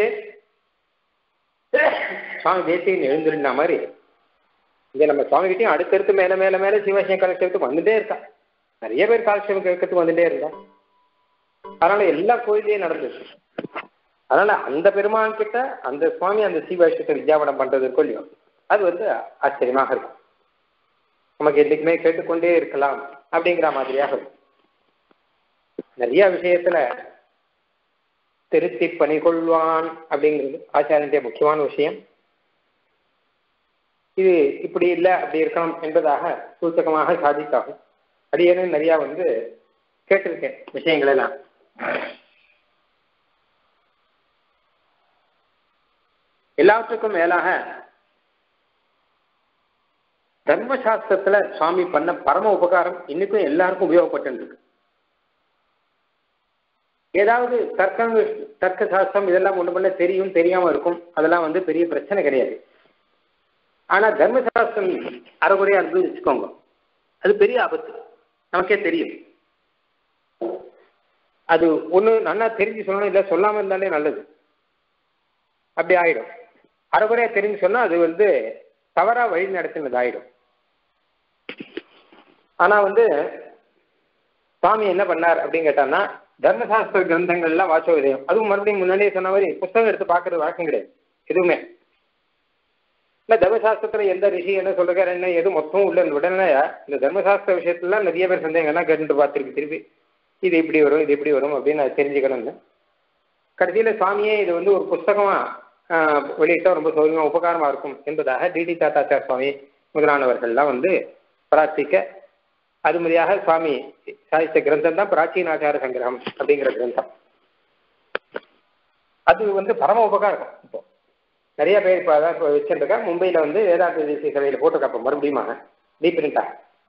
சுவாமி தேசிகன் எழுந்திருந்த மாதிரி இங்க நம்ம சுவாமி கிட்டையும் அடுத்தடுத்து மேல மேல மேல ஸ்ரீபாஷ்ய காலக்ஷேபத்துக்கு வந்துட்டே இருக்கா. நிறைய பேர் காலக்ஷேபம் கேட்கறதுக்கு வந்துட்டே இருந்தா. அதனால எல்லா கோயிலையும் நடந்தது. அதனால அந்த பெருமான் கிட்ட அந்த சுவாமி அந்த ஸ்ரீபாஷ்யத்தை வித்யாபனம் பண்றதுக்கோ இல்லையோ அது வந்து ஆச்சரியமாக இருக்கும். நமக்கு என்றைக்குமே கேட்டுக்கொண்டே இருக்கலாம் அப்படிங்கிற மாதிரியாக இருக்கும். நிறைய விஷயத்துல திருத்தி பணி கொள்வான் அப்படிங்கிறது ஆச்சாரியனுடைய முக்கியமான விஷயம். இது இப்படி இல்லை அப்படி இருக்கணும் என்பதாக சூச்சகமாக சாதித்தாகும். அடியேன்னு நிறைய வந்து கேட்டிருக்கேன் விஷயங்கள் எல்லாம். எல்லாத்துக்கும் மேலாக தர்மசாஸ்திரத்துல சுவாமி பண்ண பரம உபகாரம் இன்னைக்கும் எல்லாருக்கும் உபயோகப்பட்டு இருக்கு. ஏதாவது தர்க்க சாஸ்திரம் இதெல்லாம் ஒண்ணு பண்ண தெரியும் தெரியாம இருக்கும், அதெல்லாம் வந்து பெரிய பிரச்சனை கிடையாது. ஆனா தர்மசாஸ்திரம் அரைகுறையா இருந்து வச்சுக்கோங்க, அது பெரிய ஆபத்து. நமக்கே தெரியும். அது ஒண்ணு நல்லா தெரிஞ்சு சொல்லணும், இல்லை சொல்லாம இருந்தாலே நல்லது. அப்படி ஆயிடும். அரைகுறையா தெரிஞ்சு சொன்னா அது வந்து தவறா வழி நடத்தினதாயிடும். ஆனா வந்து சுவாமி என்ன பண்ணார் அப்படின்னு கேட்டான்னா, தர்மசாஸ்திர கிரந்தங்கள்லாம் வாசோதயம், அதுவும் மறுபடியும் முன்னாடியே சொன்ன மாதிரி புத்தகம் எடுத்து பார்க்கறது வழக்கம் கிடையாது எதுவுமே. இல்லை தர்மசாஸ்திரத்துல எந்த ரிஷி என்ன சொல்றாரு என்ன எது மொத்தம் உள்ள உடனே இந்த தர்மசாஸ்திர விஷயத்துலாம் நிறைய பேர் சந்தேகம்லாம் கேட்டுட்டு பார்த்துருக்கு. திருப்பி இது இப்படி வரும் இது எப்படி வரும் அப்படின்னு நான் தெரிஞ்சுக்கணும்னு கடைசியில சுவாமியே இது வந்து ஒரு புஸ்தகமா வெளியிட்டா ரொம்ப சௌகரியமா உபகாரமா இருக்கும் என்பதாக டிடி தாத்தாச்சார் சுவாமி முதலானவர்கள்லாம் வந்து பிரார்த்திக்க அது மாதிரியாக சுவாமி சாதித்த கிரந்தம் தான் பிராச்சீனாச்சார சங்கிரகம் அப்படிங்கிற கிரந்தம். அது வந்து பரம உபகாரம். இப்போ நிறைய பேர் இப்போ அதான் இப்போ வச்சுருக்கா மும்பையில் வந்து வேதாந்த தேசிய சபையில் போட்டிருக்காப்ப மறுபடியும் டீப்ரிண்டா.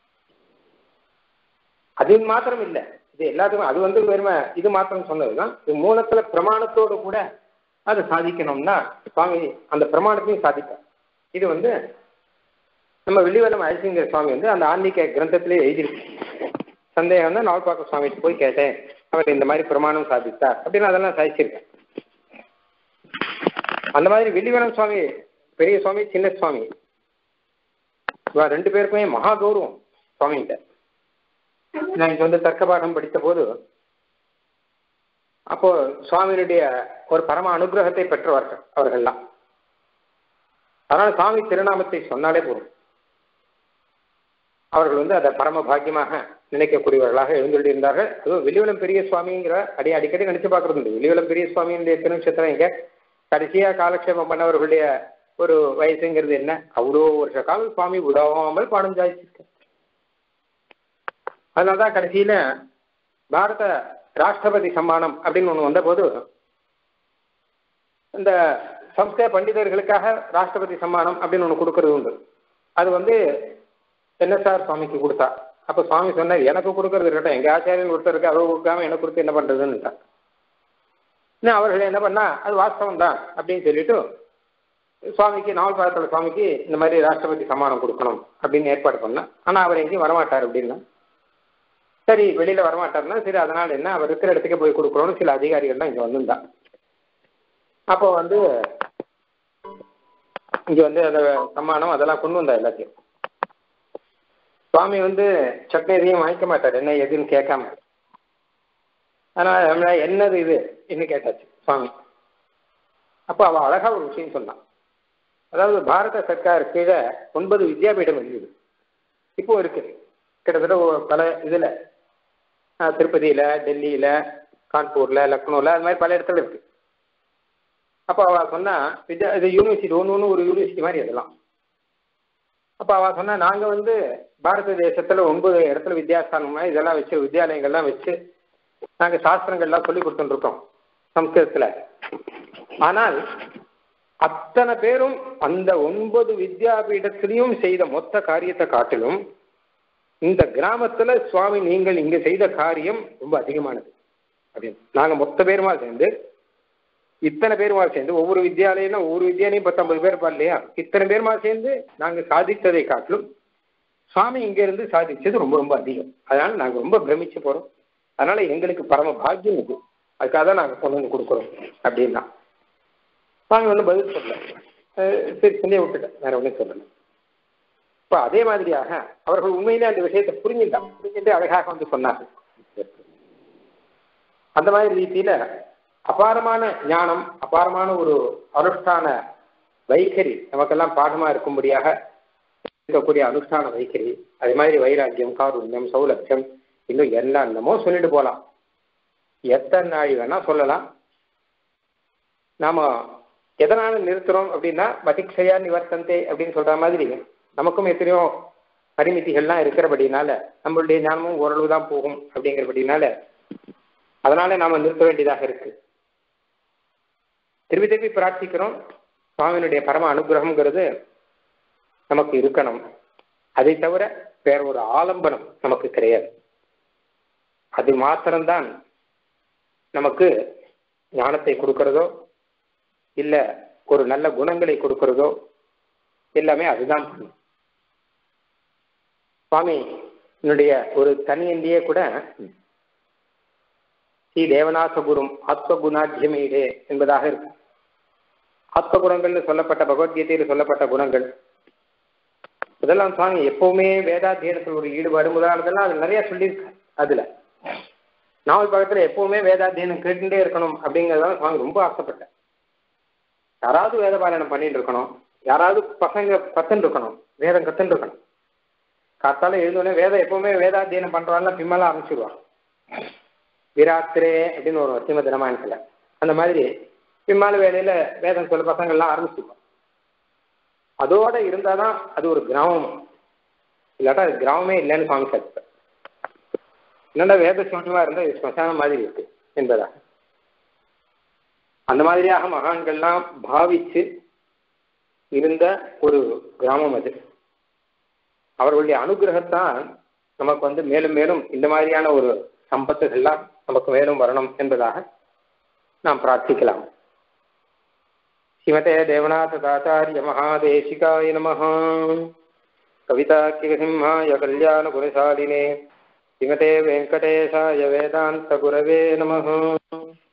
அது மாத்திரம் இல்லை, இது எல்லாத்துக்கும் அது வந்து வெறுமை இது மாத்திரம் சொன்னதுதான். இது மூலத்துல பிரமாணத்தோடு கூட அதை சாதிக்கணும்னா சுவாமி அந்த பிரமாணத்தையும் சாதிப்பார். இது வந்து நம்ம வெள்ளிவலம் அழசிங்கிற சுவாமி வந்து அந்த ஆன்மீக கிரந்தத்திலே எழுதியிருக்கு. சந்தேகம் தான் நாவல்பாக்கம் சுவாமிக்கு போய் கேட்டேன், அவர் இந்த மாதிரி பிரமாணம் சாதித்தார் அப்படின்னு அதெல்லாம் சாதிச்சிருக்கேன். அந்த மாதிரி வெள்ளிவலம் சுவாமி, பெரிய சுவாமி, சின்ன சுவாமி, ரெண்டு பேருக்குமே மகா கௌரவம் சுவாமிகிட்ட. நான் இங்க வந்து தர்க்க பாடம் படித்த போது அப்போ சுவாமியினுடைய ஒரு பரம அனுகிரகத்தை பெற்றவர்கள் அவர்கள்லாம். அதனால சுவாமி திருநாமத்தை சொன்னாலே போதும் அவர்கள் வந்து அதை பரம பாக்கியமாக நினைக்கக்கூடியவர்களாக எழுந்துள்ளிருந்தார்கள். அதுவும் வெள்ளிவலம் பெரிய சுவாமிங்கிற அடிக்கடி நினைச்சு பார்க்கறது உண்டு. வெள்ளிவலம் பெரிய சுவாமியினுடைய திருநட்சத்திரம் இங்க கடைசியா காலக்ஷேபம் பண்ணவர்களுடைய ஒரு வயசுங்கிறது என்ன, அவ்வளோ வருஷ காலம் சுவாமி விடாமல் பாடம் சாதிச்சிருக்க. அதனால்தான் கடைசியில பாரத ராஷ்டிரபதி சம்மானம் அப்படின்னு ஒண்ணு வந்த போது இந்த சம்ஸ்கிருத பண்டிதர்களுக்காக ராஷ்டிரபதி சம்மானம் அப்படின்னு ஒண்ணு கொடுக்கறது உண்டு. அது வந்து NSR சுவாமிக்கு கொடுத்தா. அப்ப சுவாமி சொன்னார், எனக்கு கொடுக்கறது இருக்கட்டும், எங்க ஆச்சாரியன் ஒருத்தருக்கு அவர் கொடுக்காம எனக்கு கொடுத்து என்ன பண்றதுன்னு. அவர்கள் என்ன பண்ணா அது வாஸ்தவம் தான் அப்படின்னு சொல்லிட்டு சுவாமிக்கு நாவல்பாக்கத்துல சுவாமிக்கு இந்த மாதிரி ராஷ்டிரபதி சம்மானம் கொடுக்கணும் அப்படின்னு ஏற்பாடு பண்ணா. ஆனா அவர் எங்கேயும் வரமாட்டார் அப்படின்னா, சரி வெளியில வரமாட்டாருன்னா சரி அதனால என்ன அவர் இருக்கிற இடத்துக்கே போய் கொடுக்கணும்னு சில அதிகாரிகள்லாம் இங்க வந்திருந்தா. அப்போ வந்து இங்க வந்து அந்த சம்மானம் அதெல்லாம் கொண்டு வந்தா எல்லாத்தையும். சுவாமி வந்து சட்னி எதையும் வாங்கிக்க மாட்டார், என்ன எதுன்னு கேட்காம. அதனால என்னது இது என்ன கேட்டாச்சு சுவாமி. அப்போ அவ அழகா ஒரு விஷயம் சொன்னான். அதாவது பாரத சர்க்கார் கீழே 9 வித்யாபீடம் இருந்தது, இப்போ இருக்கு கிட்டத்தட்ட பல இதுல திருப்பதியில, டெல்லியில, கான்பூர்ல, லக்னோல, அது மாதிரி பல இடத்துல இருக்கு. அப்போ அவ சொன்னா இது யூனிவர்சிட்டி ஒன்று ஒரு யூனிவர்சிட்டி மாதிரி அதெல்லாம். அப்போ அவ சொன்னா நாங்க வந்து பாரத தேசத்துல 9 இடத்துல வித்யாஸ்தானம் இதெல்லாம் வச்சு வித்யாலயங்கள்லாம் வச்சு நாங்க சாஸ்திரங்கள்லாம் சொல்லி கொடுத்துட்டு இருக்கோம் சம்ஸ்கிருதத்துல. ஆனால் அத்தனை பேரும் அந்த 9 வித்யாபீடத்திலையும் செய்த மொத்த காரியத்தை காட்டிலும் இந்த கிராமத்துல சுவாமி நீங்கள் இங்க செய்த காரியம் ரொம்ப அதிகமானது அப்படின்னு. நாங்க மொத்த பேருமா சேர்ந்து இத்தனை பேருமா சேர்ந்து ஒவ்வொரு வித்யாலயம் ஒவ்வொரு வித்யாலயம் 10-50 பேர் இருப்பா இல்லையா, இத்தனை பேருமா சேர்ந்து நாங்க சாதித்ததை காட்டிலும் சுவாமி இங்க இருந்து சாதிச்சது ரொம்ப ரொம்ப அதிகம். அதனால நாங்க ரொம்ப பிரமிச்சு போறோம். அதனால எங்களுக்கு பரம பாக்கியம் இது, அதுக்காக தான் நாங்க கொண்டு வந்து கொடுக்குறோம் அப்படின்னா. சுவாமி ஒன்றும் பதில் சொல்லல, சரி சொல்லியே விட்டுட்டேன், வேற ஒன்றும் சொல்லலை. இப்போ அதே மாதிரியாக அவர்கள் உண்மையிலே அந்த விஷயத்தை புரிஞ்சுட்டு அழகாக வந்து சொன்னார்கள். அந்த மாதிரி ரீதியில அபாரமான ஞானம், அபாரமான ஒரு அனுஷ்டான வைகரி நமக்கெல்லாம் பாடமா இருக்கும்படியாக இருக்கக்கூடிய அனுஷ்டான வைகரி, அதே மாதிரி வைராக்கியம், காருண்யம், சௌலட்சம், இன்னும் என்னமோ சொல்லிட்டு போகலாம். எத்தனை நாள் வேணா சொல்லலாம். நாம எதனால நிறுத்துறோம் அப்படின்னா மதிக்ஷயா நிவர்த்தந்தே அப்படின்னு சொல்ற மாதிரி நமக்கும் எத்தனையோ பரிமிதிகள்லாம் இருக்கிறபடினால நம்மளுடைய ஞானமும் ஓரளவு தான் போகும் அப்படிங்கிறபடினால அதனால நாம நிறுத்த வேண்டியதாக இருக்கு. திருப்பி திருப்பி பிரார்த்திக்கிறோம். சுவாமியினுடைய பரம அனுகிரகம்ங்கிறது நமக்கு இருக்கணும். அதை தவிர வேற ஒரு ஆலம்பனம் நமக்கு கிடையாது. அது மாத்திரம்தான் நமக்கு ஞானத்தை கொடுக்கிறதோ இல்ல ஒரு நல்ல குணங்களை கொடுக்கிறதோ எல்லாமே அதுதான் பண்ணும். சுவாமியினுடைய ஒரு தனியந்தியே கூட ஸ்ரீ தேவநாச குரும் ஆத்மகுணாத்தியமீடே என்பதாக இருக்கு. ஆத்ம குணங்கள்னு சொல்லப்பட்ட பகவத்கீதையில் சொல்லப்பட்ட குணங்கள் இதெல்லாம் சுவாமி எப்பவுமே வேதாத்தியனத்தில் ஒரு ஈடுபாடு முதலானதெல்லாம் அது நிறைய சொல்லியிருக்காரு. அதுல நாவல் பக்கத்துல எப்பவுமே வேதாத்தியனம் கேட்டுட்டே இருக்கணும் அப்படிங்கிறதான் சுவாமி ரொம்ப ஆசைப்பட்டேன். யாராவது வேத பாராயணம் பண்ணிட்டு இருக்கணும், யாராவது பசங்க கத்துன்னு இருக்கணும், வேதம் கத்துன்னு இருக்கணும். காத்தால எழுந்தோடனே வேதம் எப்பவுமே வேதாத்தியனம் பண்றவாள்லாம் பின்னால ஆரம்பிச்சிருவான். விராத்திரே அப்படின்னு ஒரு ஸ்ரீமத் ராமாயணத்துல அந்த மாதிரி பின்னால வேலையில வேதம் சொல்ல பசங்கள்லாம் ஆரம்பிச்சிருவான். அதோட இருந்தாதான் அது ஒரு கிராமம், இல்லாட்டா அது கிராமமே இல்லைன்னு சுவாமி சார். என்னடா வேத சூன்யமா இருந்தா இது ஸ்மசானம் மாதிரி இருக்கு என்பதாக அந்த மாதிரியாக மகான்கள்லாம் பாவிச்சு இருந்த ஒரு கிராமம் அது. அவர்களுடைய அனுகிரகத்தான் நமக்கு மேலும் மேலும் இந்த மாதிரியான ஒரு சம்பத்துகள்லாம் நமக்கு மேலும் வரணும் என்பதாக நாம் பிரார்த்திக்கலாம். ஸ்ரீமதே தேவநாதாச்சாரிய மகாதேசிகாய நமஹ. கவிதாக்கியசிம்ஹாய கல்யாண குணசாலினே ஸ்ரீமதே வெங்கடேசாய வேதாந்த குரவே நமஹ.